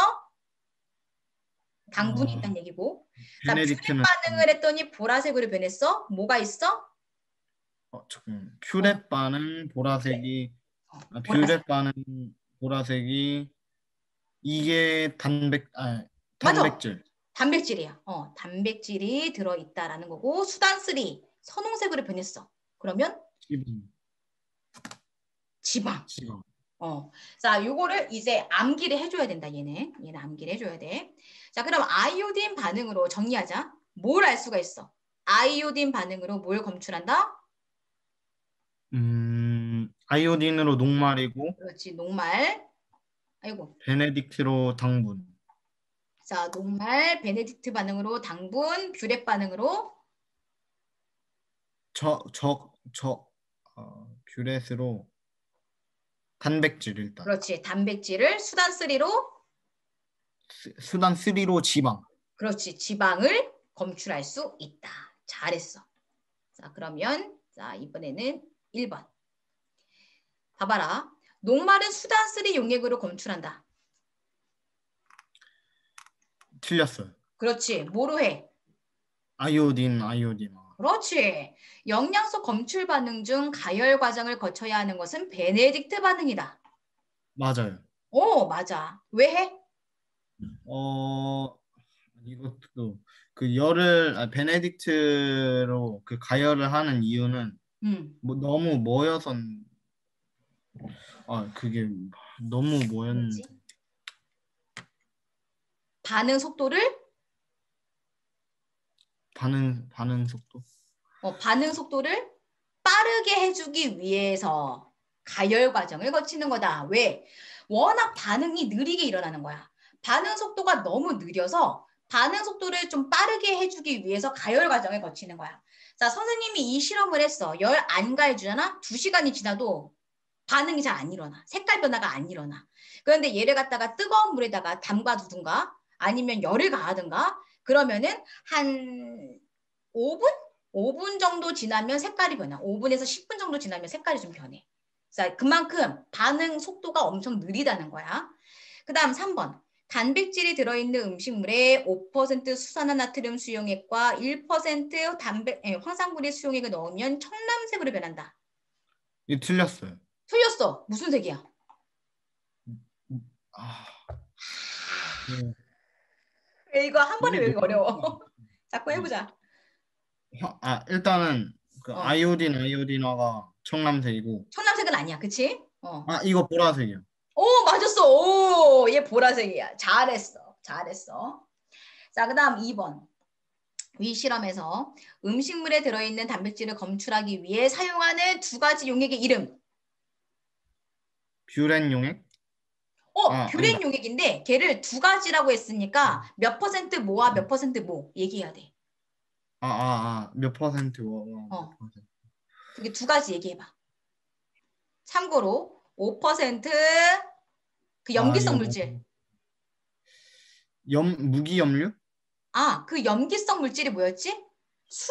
당분이 있다는 얘기고. 자, 퓨레 베네딕트는 반응을 했더니 보라색으로 변했어. 뭐가 있어? 잠깐. 어, 퓨렛바는 보라색이 보라색. 퓨렛바는 보라색이 이게 맞아. 단백질. 단백질이야. 단백질이 들어있다라는 거고 수단3 선홍색으로 변했어. 그러면 지방. 지방. 지방. 자, 요거를 이제 암기를 해줘야 된다, 얘는 암기를 해줘야 돼. 자, 그럼 아이오딘 반응으로 정리하자. 뭘 알 수가 있어? 아이오딘 반응으로 뭘 검출한다? 아이오딘으로 녹말이고 그렇지, 녹말. 아이고. 베네딕트로 당분. 자, 녹말, 베네딕트 반응으로 당분, 뷰렛 반응으로 뷰렛으로 단백질 일단. 그렇지, 단백질을 수단3로 수단 3로 지방. 그렇지, 지방을 검출할 수 있다. 잘했어. 자, 그러면 자, 이번에는 1번. 봐봐라. 녹말은 수단3 용액으로 검출한다. 틀렸어요. 그렇지, 뭐로 해? 아이오딘. 그렇지. 영양소 검출 반응 중 가열 과정을 거쳐야 하는 것은 베네딕트 반응이다. 맞아요. 오, 맞아. 왜 해? 어, 이것도 그 열을 베네딕트로 그 가열을 하는 이유는 음, 뭐 너무 모여서 그게 너무 모였는데 뭐지? 반응 속도를 반응 속도. 반응 속도를 빠르게 해주기 위해서 가열 과정을 거치는 거다. 왜? 워낙 반응이 느리게 일어나는 거야. 반응 속도가 너무 느려서 반응 속도를 좀 빠르게 해주기 위해서 가열 과정을 거치는 거야. 자, 선생님이 이 실험을 했어. 열 안 가해주잖아? 2시간이 지나도 반응이 잘 안 일어나. 색깔 변화가 안 일어나. 그런데 얘를 갖다가 뜨거운 물에다가 담가두든가 아니면 열을 가하든가 그러면은 한 5분? 5분 정도 지나면 색깔이 변해. 5분에서 10분 정도 지나면 색깔이 좀 변해. 자, 그만큼 반응 속도가 엄청 느리다는 거야. 그 다음 3번. 단백질이 들어있는 음식물에 5% 수산화나트륨 수용액과 1% 황산구리 수용액을 넣으면 청藍색으로 변한다. 이게 틀렸어요. 틀렸어. 무슨 색이야? 아, 네. 이거 한 번에 이게 외우기 어려워. 너무 자꾸 해보자. 일단은 그 어. 아이오딘화가 청藍색이고 청藍색은 아니야. 그치? 이거 보라색이요. 오, 맞았어. 오, 얘 보라색이야. 잘했어. 잘했어. 자, 그 다음 2번. 위 실험에서 음식물에 들어있는 단백질을 검출하기 위해 사용하는 두 가지 용액의 이름. 뷰렌 용액? 아니다. 뷰렌 용액인데 걔를 두 가지라고 했으니까 몇 퍼센트 뭐와 몇 퍼센트 뭐 얘기해야 돼. 몇 퍼센트 몇 어, 퍼센트. 그게 두 가지 얘기해봐. 참고로 5%, 그 이거 염기성 뭐 물질. 무기염류? 그 염기성 물질이 뭐였지? 수,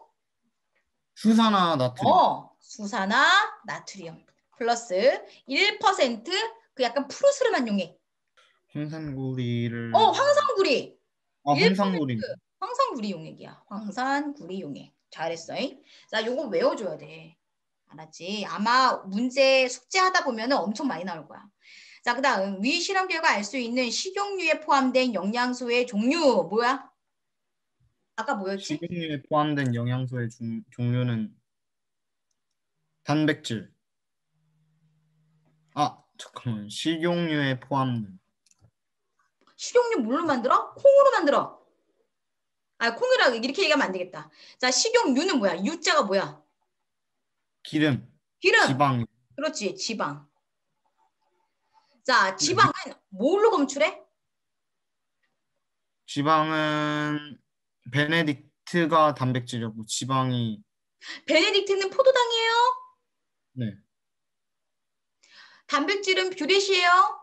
수산화 나트륨. 수산화 나트륨 플러스 1%그 약간 푸르스름한 용액. 황산구리를 황산구리. 1% 황산구리. 황산구리 용액이야. 황산구리 용액. 잘했어. 자, 요거 외워줘야 돼. 알았지? 아마 문제 숙제하다 보면 엄청 많이 나올 거야. 자, 그 다음 위 실험 결과 알 수 있는 식용유에 포함된 영양소의 종류 뭐야? 아까 뭐였지? 식용유에 포함된 영양소의 종류는 단백질. 잠깐만. 식용유에 포함된 식용유 뭘로 만들어? 콩으로 만들어. 콩이라고 이렇게 얘기하면 안 되겠다. 자, 식용유는 뭐야? 유자가 뭐야? 기름, 기름. 지방. 그렇지, 지방. 자, 지방은 뭘로 검출해? 지방은 베네딕트가 단백질이었고 지방이. 베네딕트는 포도당이에요. 네. 단백질은 뷰렛이에요.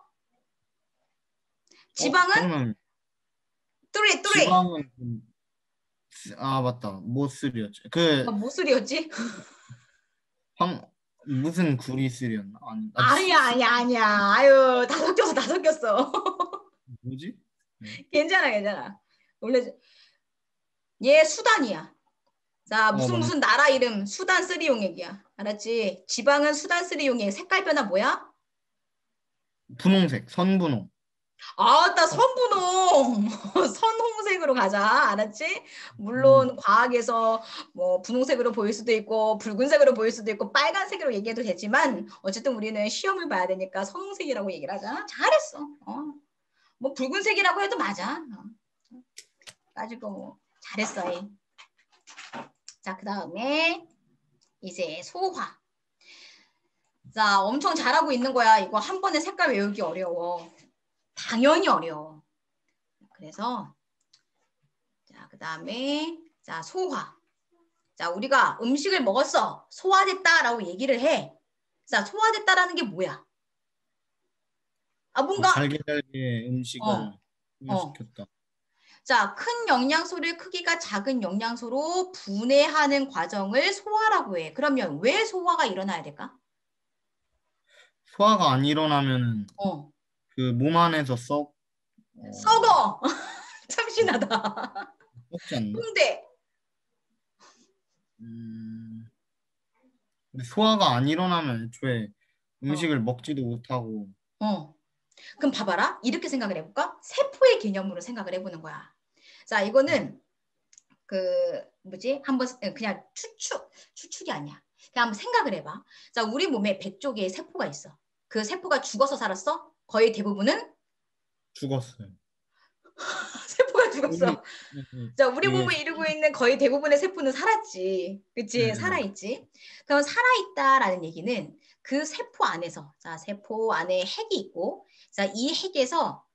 지방은 그러면 뚜레. 지방은 맞다. 모슬이었죠. 그 무술이었지? 황 무슨 구리슬이었나? 아니야. 아유, 다 섞였어. 뭐지? 네. 괜찮아. 원래 얘 수단이야. 자, 맞네. 무슨 나라 이름 수단 쓰리 용액이야. 알았지? 지방은 수단 쓰리 용액. 색깔 변화 뭐야? 분홍색, 선분홍. 나 선분홍. 선홍색으로 가자. 알았지? 음, 물론 과학에서 뭐 분홍색으로 보일 수도 있고 붉은색으로 보일 수도 있고 빨간색으로 얘기해도 되지만 어쨌든 우리는 시험을 봐야 되니까 선홍색이라고 얘기를 하잖아. 잘했어. 뭐 붉은색이라고 해도 맞아. 가지고 뭐 잘했어. 자, 그다음에 이제 소화. 자, 엄청 잘하고 있는 거야. 이거 한 번에 색깔 외우기 어려워. 당연히 어려워. 그래서 자, 그다음에 자, 소화. 자, 우리가 음식을 먹었어. 소화됐다라고 얘기를 해. 자, 소화됐다라는 게 뭐야? 뭔가 잘게 잘게 음식을 어, 어. 소화시켰다. 자, 큰 영양소를 크기가 작은 영양소로 분해하는 과정을 소화라고 해. 그러면 왜 소화가 일어나야 될까? 소화가 안 일어나면은 어. 그 몸 안에서 썩어. 참신하다. 썩지 않나? 근데 음, 근데 소화가 안 일어나면 애초에 어, 음식을 먹지도 못하고. 어. 그럼 봐봐라. 이렇게 생각을 해볼까? 세포의 개념으로 생각을 해보는 거야. 자, 이거는 그 뭐지? 한번 그냥 추측이 아니야. 그냥 한번 생각을 해봐. 자, 우리 몸에 100조 개의 세포가 있어. 그 세포가 죽어서 살았어? 거의 대부분은 죽었어요. 세포가 우리 죽었어. 네, 자, 우리 이게 몸을 이루고 있는 거의 대부분의 세포는 살았지. 그치? 네, 네. 살아있지. 그럼 살아있다라는 얘기는 그 세포 안에서, 자, 세포 안에 핵이 있고, 자, 이 핵에서,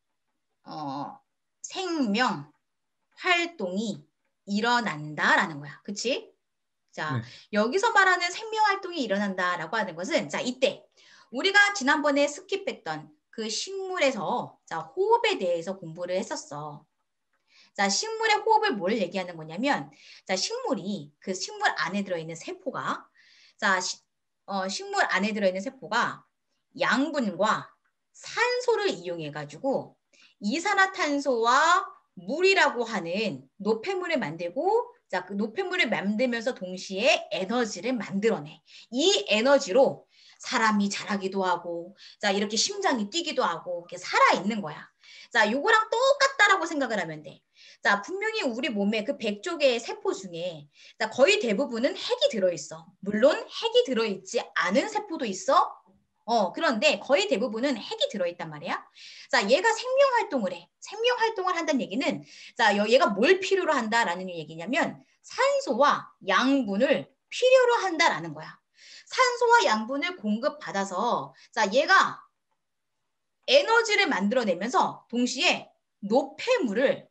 생명, 활동이 일어난다라는 거야. 그치? 자, 네. 여기서 말하는 생명 활동이 일어난다라고 하는 것은, 자, 이때, 우리가 지난번에 스킵했던 그 식물에서, 자, 호흡에 대해서 공부를 했었어. 자, 식물의 호흡을 뭘 얘기하는 거냐면, 자, 식물이 그 식물 안에 들어있는 세포가, 자, 식물 안에 들어있는 세포가 양분과 산소를 이용해가지고 이산화탄소와 물이라고 하는 노폐물을 만들고, 자, 그 노폐물을 만들면서 동시에 에너지를 만들어내. 이 에너지로 사람이 자라기도 하고, 자, 이렇게 심장이 뛰기도 하고, 이렇게 살아있는 거야. 자, 요거랑 똑같다라고 생각을 하면 돼. 자, 분명히 우리 몸에 그 100조 개의 세포 중에 자, 거의 대부분은 핵이 들어있어. 물론 핵이 들어있지 않은 세포도 있어. 그런데 거의 대부분은 핵이 들어있단 말이야. 자, 얘가 생명 활동을 해. 생명 활동을 한다는 얘기는 자, 얘가 뭘 필요로 한다라는 얘기냐면 산소와 양분을 필요로 한다라는 거야. 산소와 양분을 공급받아서 자, 얘가 에너지를 만들어내면서 동시에 노폐물을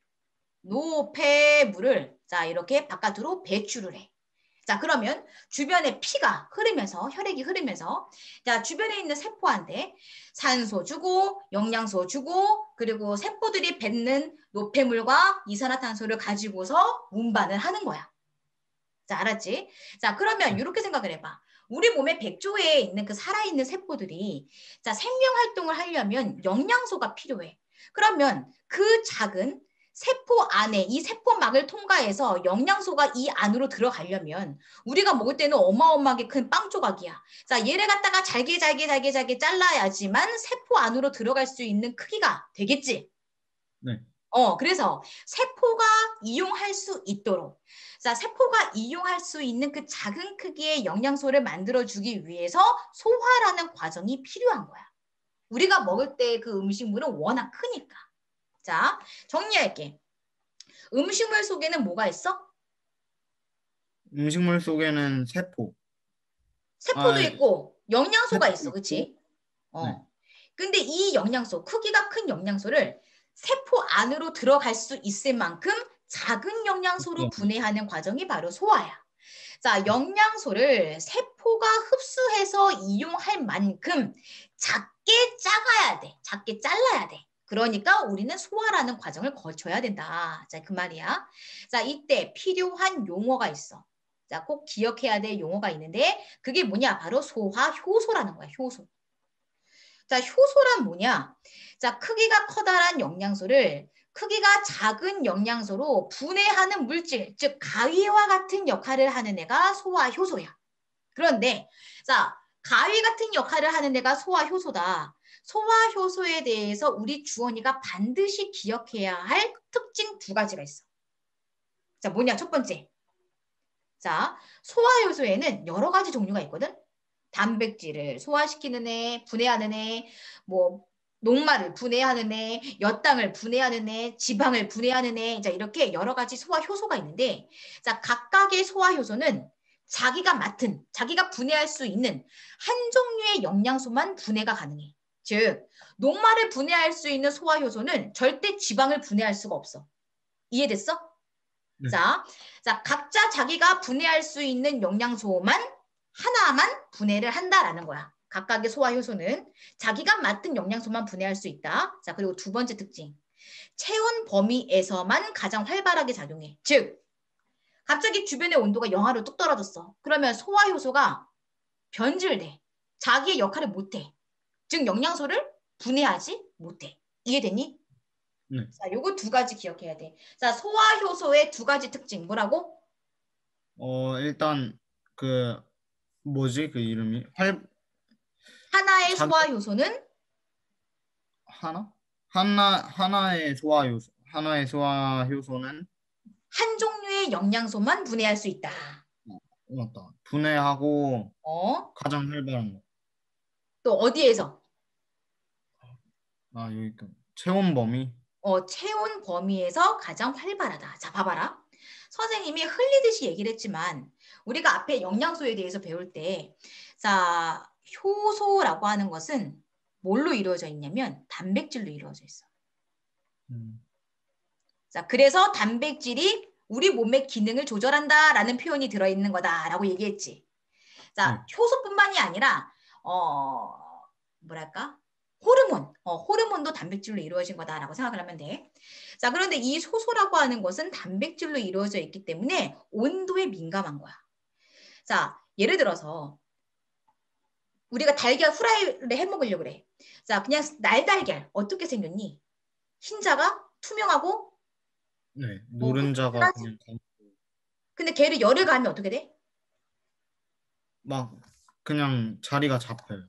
자 이렇게 바깥으로 배출을 해. 자 그러면 주변에 피가 흐르면서 혈액이 흐르면서 자 주변에 있는 세포한테 산소 주고 영양소 주고 그리고 세포들이 뱉는 노폐물과 이산화탄소를 가지고서 운반을 하는 거야. 자 알았지? 자 그러면 네. 이렇게 생각을 해봐. 우리 몸에 100조에 있는 그 살아있는 세포들이 자 생명 활동을 하려면 영양소가 필요해. 그러면 그 작은 세포 안에 이 세포막을 통과해서 영양소가 이 안으로 들어가려면 우리가 먹을 때는 어마어마하게 큰 빵 조각이야. 자, 얘를 갖다가 잘게 잘라야지만 세포 안으로 들어갈 수 있는 크기가 되겠지. 네. 그래서 세포가 이용할 수 있도록 자, 세포가 이용할 수 있는 그 작은 크기의 영양소를 만들어주기 위해서 소화라는 과정이 필요한 거야. 우리가 먹을 때 그 음식물은 워낙 크니까. 자, 정리할게. 음식물 속에는 뭐가 있어? 음식물 속에는 세포. 세포도 아, 있고 영양소가 세포도 있어. 있고. 그치? 네. 근데 이 영양소, 크기가 큰 영양소를 세포 안으로 들어갈 수 있을 만큼 작은 영양소로 분해하는 과정이 바로 소화야. 자, 영양소를 세포가 흡수해서 이용할 만큼 작게 작아야 돼. 작게 잘라야 돼. 그러니까 우리는 소화라는 과정을 거쳐야 된다. 자, 그 말이야. 자, 이때 필요한 용어가 있어. 자, 꼭 기억해야 될 용어가 있는데 그게 뭐냐? 바로 소화 효소라는 거야. 효소. 자, 효소란 뭐냐? 자, 크기가 커다란 영양소를 크기가 작은 영양소로 분해하는 물질, 즉 가위와 같은 역할을 하는 애가 소화효소야. 그런데 자, 가위 같은 역할을 하는 애가 소화효소다. 소화효소에 대해서 우리 주원이가 반드시 기억해야 할 특징 두 가지가 있어. 자, 뭐냐? 첫 번째. 자, 소화효소에는 여러 가지 종류가 있거든. 단백질을 소화시키는 애, 분해하는 애, 뭐 녹말을 분해하는 애, 엿당을 분해하는 애, 지방을 분해하는 애, 자 이렇게 여러 가지 소화 효소가 있는데, 자 각각의 소화 효소는 자기가 분해할 수 있는 한 종류의 영양소만 분해가 가능해. 즉 녹말을 분해할 수 있는 소화 효소는 절대 지방을 분해할 수가 없어. 이해됐어? 네. 자, 각자 자기가 분해할 수 있는 영양소만 하나만 분해를 한다라는 거야. 각각의 소화 효소는 자기가 맡은 영양소만 분해할 수 있다. 자, 그리고 두 번째 특징. 체온 범위에서만 가장 활발하게 작용해. 즉, 갑자기 주변의 온도가 영하로 뚝 떨어졌어. 그러면 소화 효소가 변질돼. 자기의 역할을 못해. 즉, 영양소를 분해하지 못해. 이해됐니? 네. 자, 요거 두 가지 기억해야 돼. 자, 소화 효소의 두 가지 특징 뭐라고? 일단 그 뭐지 그 이름이 활 하나의 자 소화 효소는 하나의 소화 효소는 한 종류의 영양소만 분해할 수 있다. 맞다. 분해하고 어? 가장 활발한 거. 또 어디에서? 아 여기 있다. 체온 범위. 체온 범위에서 가장 활발하다. 자, 봐봐라. 선생님이 흘리듯이 얘기를 했지만 우리가 앞에 영양소에 대해서 배울 때, 자, 효소라고 하는 것은 뭘로 이루어져 있냐면 단백질로 이루어져 있어. 음. 자, 그래서 단백질이 우리 몸의 기능을 조절한다라는 표현이 들어있는 거다라고 얘기했지. 네. 자, 효소뿐만이 아니라 뭐랄까? 호르몬도 단백질로 이루어진 거다라고 생각을 하면 돼. 자, 그런데 이 효소라고 하는 것은 단백질로 이루어져 있기 때문에 온도에 민감한 거야. 자, 예를 들어서 우리가 달걀 후라이를 해 먹으려고 그래. 자, 그냥 날달걀 어떻게 생겼니? 흰자가 투명하고 네. 흡착을 노른자가 하지. 그냥 근데 걔를 열을 가하면 어떻게 돼? 막 그냥 자리가 잡혀요.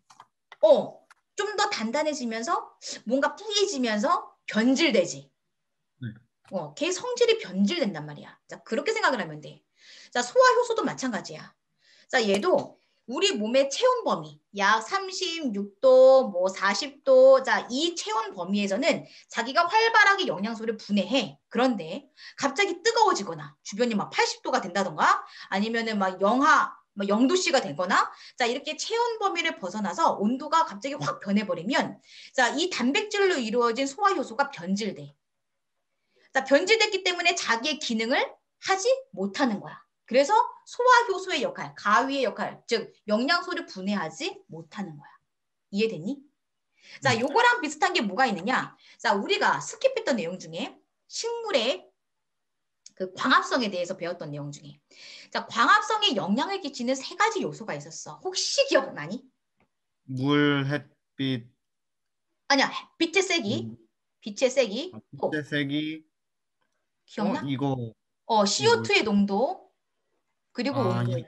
좀 더 단단해지면서 뭔가 뿌얘지면서 변질되지. 네. 걔 성질이 변질된단 말이야. 자, 그렇게 생각을 하면 돼. 자, 소화효소도 마찬가지야. 자, 얘도 우리 몸의 체온 범위, 약 36도, 뭐 40도, 자, 이 체온 범위에서는 자기가 활발하게 영양소를 분해해. 그런데 갑자기 뜨거워지거나 주변이 막 80도가 된다던가 아니면은 막 영하 뭐 0도씨가 되거나 자, 이렇게 체온 범위를 벗어나서 온도가 갑자기 확 변해버리면 자, 이 단백질로 이루어진 소화효소가 변질돼. 자, 변질됐기 때문에 자기의 기능을 하지 못하는 거야. 그래서 소화효소의 역할, 가위의 역할, 즉 영양소를 분해하지 못하는 거야. 이해됐니? 자, 요거랑 비슷한 게 뭐가 있느냐? 자, 우리가 스킵했던 내용 중에 식물의 그 광합성에 대해서 배웠던 내용 중에 자, 광합성에 영향을 끼치는 세 가지 요소가 있었어. 혹시 기억나니? 물, 햇빛, 아니야, 빛의 세기, 음, 빛의 세기, 또 빛의 색이 기억나? 이거 뭐 CO2의 농도, 그리고 아, 온도.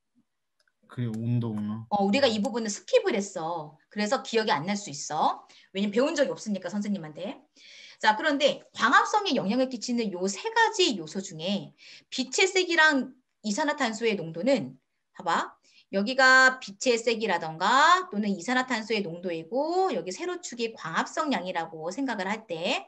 그게 온도구나. 우리가 이 부분을 스킵을 했어. 그래서 기억이 안 날 수 있어. 왜냐면 배운 적이 없으니까 선생님한테. 자, 그런데 광합성에 영향을 끼치는 요 세 가지 요소 중에 빛의 색이랑 이산화탄소의 농도는 봐봐. 여기가 빛의 색이라던가 또는 이산화탄소의 농도이고 여기 세로축이 광합성량이라고 생각을 할 때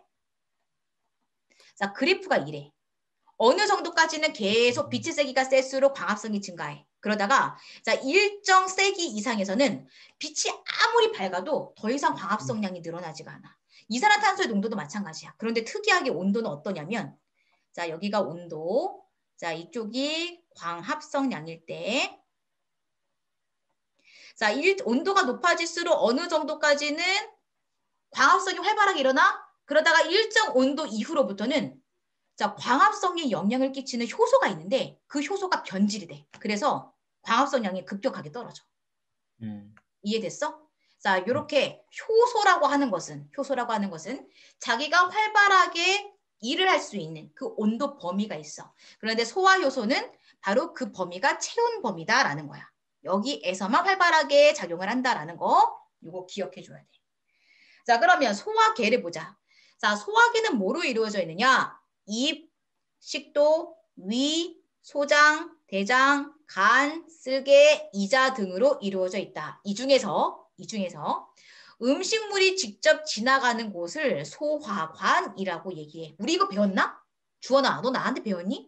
자, 그래프가 이래. 어느 정도까지는 계속 빛의 세기가 셀수록 광합성이 증가해. 그러다가 자, 일정 세기 이상에서는 빛이 아무리 밝아도 더 이상 광합성량이 늘어나지가 않아. 이산화탄소의 농도도 마찬가지야. 그런데 특이하게 온도는 어떠냐면 자, 여기가 온도. 자, 이쪽이 광합성량일 때 자, 온도가 높아질수록 어느 정도까지는 광합성이 활발하게 일어나? 그러다가 일정 온도 이후로부터는 자, 광합성에 영향을 끼치는 효소가 있는데 그 효소가 변질이 돼. 그래서 광합성량이 급격하게 떨어져. 이해됐어? 자, 이렇게 효소라고 하는 것은 자기가 활발하게 일을 할 수 있는 그 온도 범위가 있어. 그런데 소화효소는 바로 그 범위가 체온 범위다라는 거야. 여기에서만 활발하게 작용을 한다라는 거 이거 기억해 줘야 돼. 자, 그러면 소화계를 보자. 자, 소화계는 뭐로 이루어져 있느냐? 입, 식도, 위, 소장, 대장, 간, 쓸개, 이자 등으로 이루어져 있다. 이 중에서 음식물이 직접 지나가는 곳을 소화관이라고 얘기해. 우리 이거 배웠나? 주원아, 너 나한테 배웠니?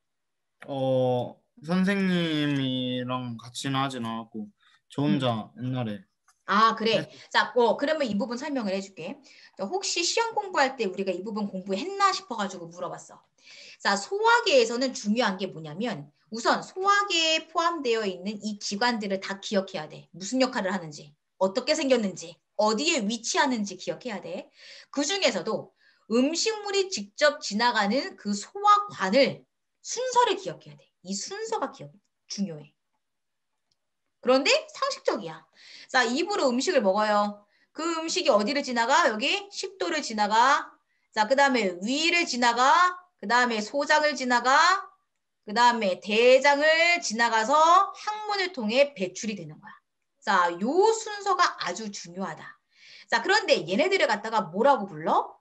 선생님이랑 같이는 하진 않았고 저 응. 혼자 옛날에 아, 그래. 했, 자, 그러면 이 부분 설명을 해줄게. 자, 혹시 시험 공부할 때 우리가 이 부분 공부했나 싶어가지고 물어봤어. 자, 소화계에서는 중요한 게 뭐냐면 우선 소화계에 포함되어 있는 이 기관들을 다 기억해야 돼. 무슨 역할을 하는지, 어떻게 생겼는지, 어디에 위치하는지 기억해야 돼. 그 중에서도 음식물이 직접 지나가는 그 소화관을 순서를 기억해야 돼. 이 순서가 중요해. 그런데 상식적이야. 자, 입으로 음식을 먹어요. 그 음식이 어디를 지나가? 여기 식도를 지나가. 자, 그 다음에 위를 지나가. 그 다음에 소장을 지나가. 그 다음에 대장을 지나가서 항문을 통해 배출이 되는 거야. 자, 요 순서가 아주 중요하다. 자, 그런데 얘네들을 갖다가 뭐라고 불러?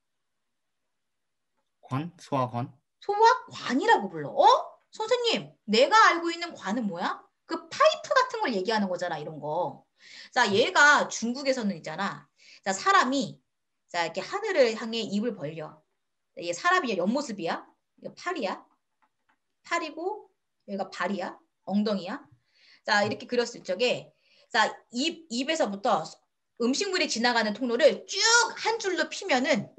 관? 소화관? 소화관이라고 불러. 어? 선생님, 내가 알고 있는 관은 뭐야? 그 파이프 같은 걸 얘기하는 거잖아, 이런 거. 자, 얘가 중국에서는 있잖아. 자, 사람이, 자, 이렇게 하늘을 향해 입을 벌려. 얘 사람이야, 옆모습이야? 이거 팔이야? 팔이고, 얘가 발이야? 엉덩이야? 자, 이렇게 그렸을 적에, 자, 입에서부터 음식물이 지나가는 통로를 쭉 한 줄로 피면은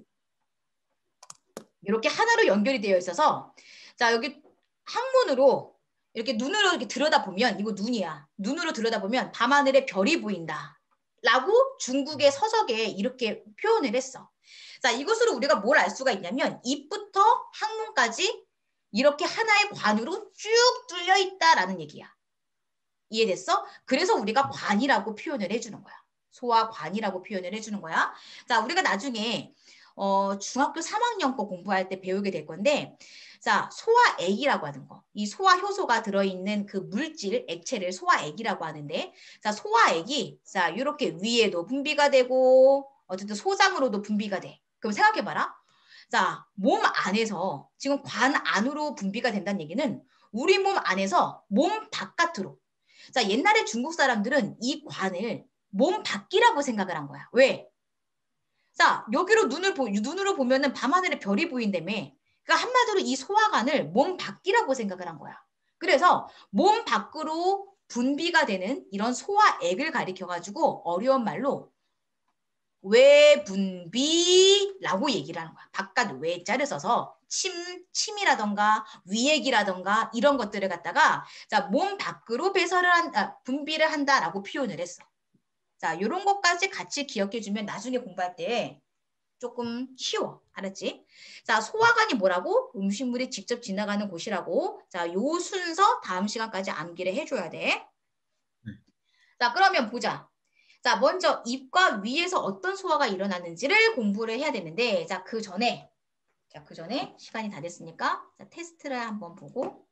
이렇게 하나로 연결이 되어 있어서, 자, 여기 항문으로 이렇게 눈으로 이렇게 들여다보면, 이거 눈이야. 눈으로 들여다보면 밤하늘에 별이 보인다. 라고 중국의 서적에 이렇게 표현을 했어. 자, 이것으로 우리가 뭘 알 수가 있냐면, 입부터 항문까지 이렇게 하나의 관으로 쭉 뚫려 있다라는 얘기야. 이해됐어? 그래서 우리가 관이라고 표현을 해주는 거야. 소화관이라고 표현을 해주는 거야. 자, 우리가 나중에 중학교 3학년 거 공부할 때 배우게 될 건데, 자, 소화액이라고 하는 거. 이 소화효소가 들어있는 그 물질, 액체를 소화액이라고 하는데, 자, 소화액이, 자, 이렇게 위에도 분비가 되고, 어쨌든 소장으로도 분비가 돼. 그럼 생각해봐라. 자, 몸 안에서, 지금 관 안으로 분비가 된다는 얘기는 우리 몸 안에서 몸 바깥으로. 자, 옛날에 중국 사람들은 이 관을 몸 밖이라고 생각을 한 거야. 왜? 자, 여기로 눈으로 보면은 밤하늘에 별이 보인다며. 그러니까 한마디로 이 소화관을 몸 밖이라고 생각을 한 거야. 그래서 몸 밖으로 분비가 되는 이런 소화액을 가리켜가지고 어려운 말로 외분비라고 얘기를 하는 거야. 바깥 외자를 써서 침이라던가 위액이라던가 이런 것들을 갖다가 자, 몸 밖으로 분비를 한다라고 표현을 했어. 자, 이런 것까지 같이 기억해주면 나중에 공부할 때 조금 쉬워. 알았지? 자, 소화관이 뭐라고? 음식물이 직접 지나가는 곳이라고. 자, 요 순서 다음 시간까지 암기를 해줘야 돼. 자, 그러면 보자. 자, 먼저 입과 위에서 어떤 소화가 일어나는지를 공부를 해야 되는데, 자, 그 전에 시간이 다 됐으니까, 자, 테스트를 한번 보고,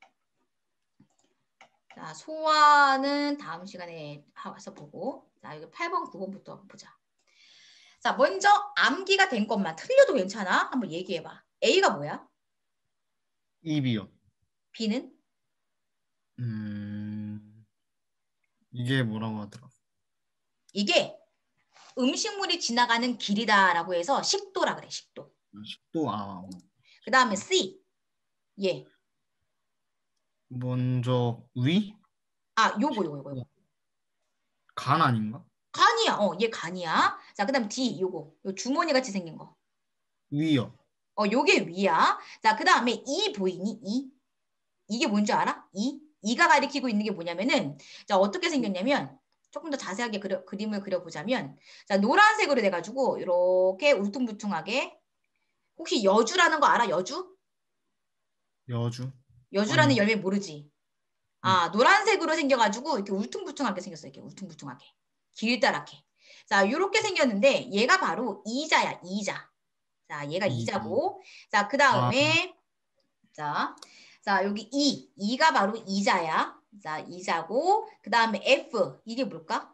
자, 소화는 다음 시간에 와서 보고, 자, 여기 8번, 9번부터 보자. 자, 먼저 암기가 된 것만 틀려도 괜찮아? 한번 얘기해봐. A가 뭐야? 입이요. B는? 이게 뭐라고 하더라? 이게 음식물이 지나가는 길이다라고 해서 식도라 그래, 식도. 식도, 그 다음에 C. 예. 먼저 위? 아, 요거. 간 아닌가? 간이야. 얘 간이야. 자, 그 다음 D, 요 주머니 같이 생긴 거. 위요. 요게 위야. 자, 그 다음에 이 보이니? 이? 이게 뭔지 알아? 이가 가리키고 있는 게 뭐냐면은, 자, 어떻게 생겼냐면, 조금 더 자세하게 그림을 그려보자면, 자, 노란색으로 돼가지고, 이렇게 울퉁불퉁하게, 혹시 여주라는 거 알아? 여주? 여주? 여주라는 아니, 열매 모르지? 아, 노란색으로 생겨가지고, 이렇게 울퉁불퉁하게 생겼어. 이렇게 울퉁불퉁하게. 길다랗게. 자, 이렇게 생겼는데, 얘가 바로 이자야, 이자. 자, 얘가 이자고. 자, 그 아, 다음에, 자, 여기 이가 바로 이자야. 자, 이자고. 그 다음에 F. 이게 뭘까?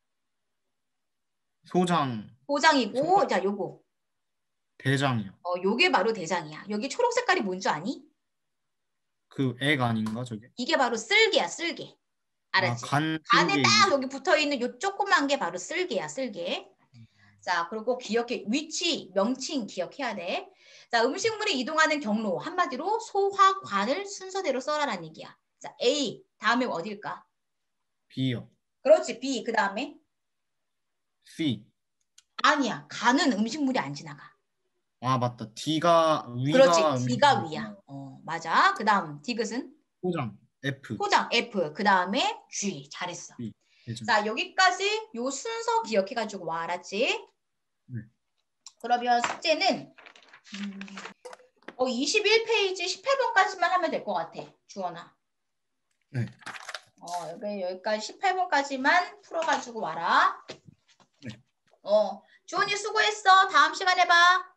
소장, 포장이고, 자, 요거. 대장이요. 요게 바로 대장이야. 여기 초록 색깔이 뭔지 아니? 그 액 아닌가 저게? 이게 바로 쓸개야, 쓸개. 알았지? 간 간에 쓸개 딱 여기 붙어 있는 요 조그만 게 바로 쓸개야, 쓸개. 자, 그리고 기억해. 위치, 명칭 기억해야 돼. 자, 음식물이 이동하는 경로. 한마디로 소화관을 순서대로 써라라는 얘기야. 자, A. 다음에 어딜까? B요. 그렇지, B. 그 다음에? C. 아니야. 간은 음식물이 안 지나가. 맞다. D가 그렇지. 위가 D가 위야. 맞아. 그 다음 디귿은? 소장 F. 포장 F. 그 다음에 G. 잘했어. B. 대장. 자, 여기까지 요 순서 기억해가지고 와. 알았지? 네. 그러면 숙제는 21페이지 18번까지만 하면 될 것 같아. 주원아. 네. 여기까지 18번까지만 풀어가지고 와라. 네. 주원이 수고했어. 다음 시간에 봐.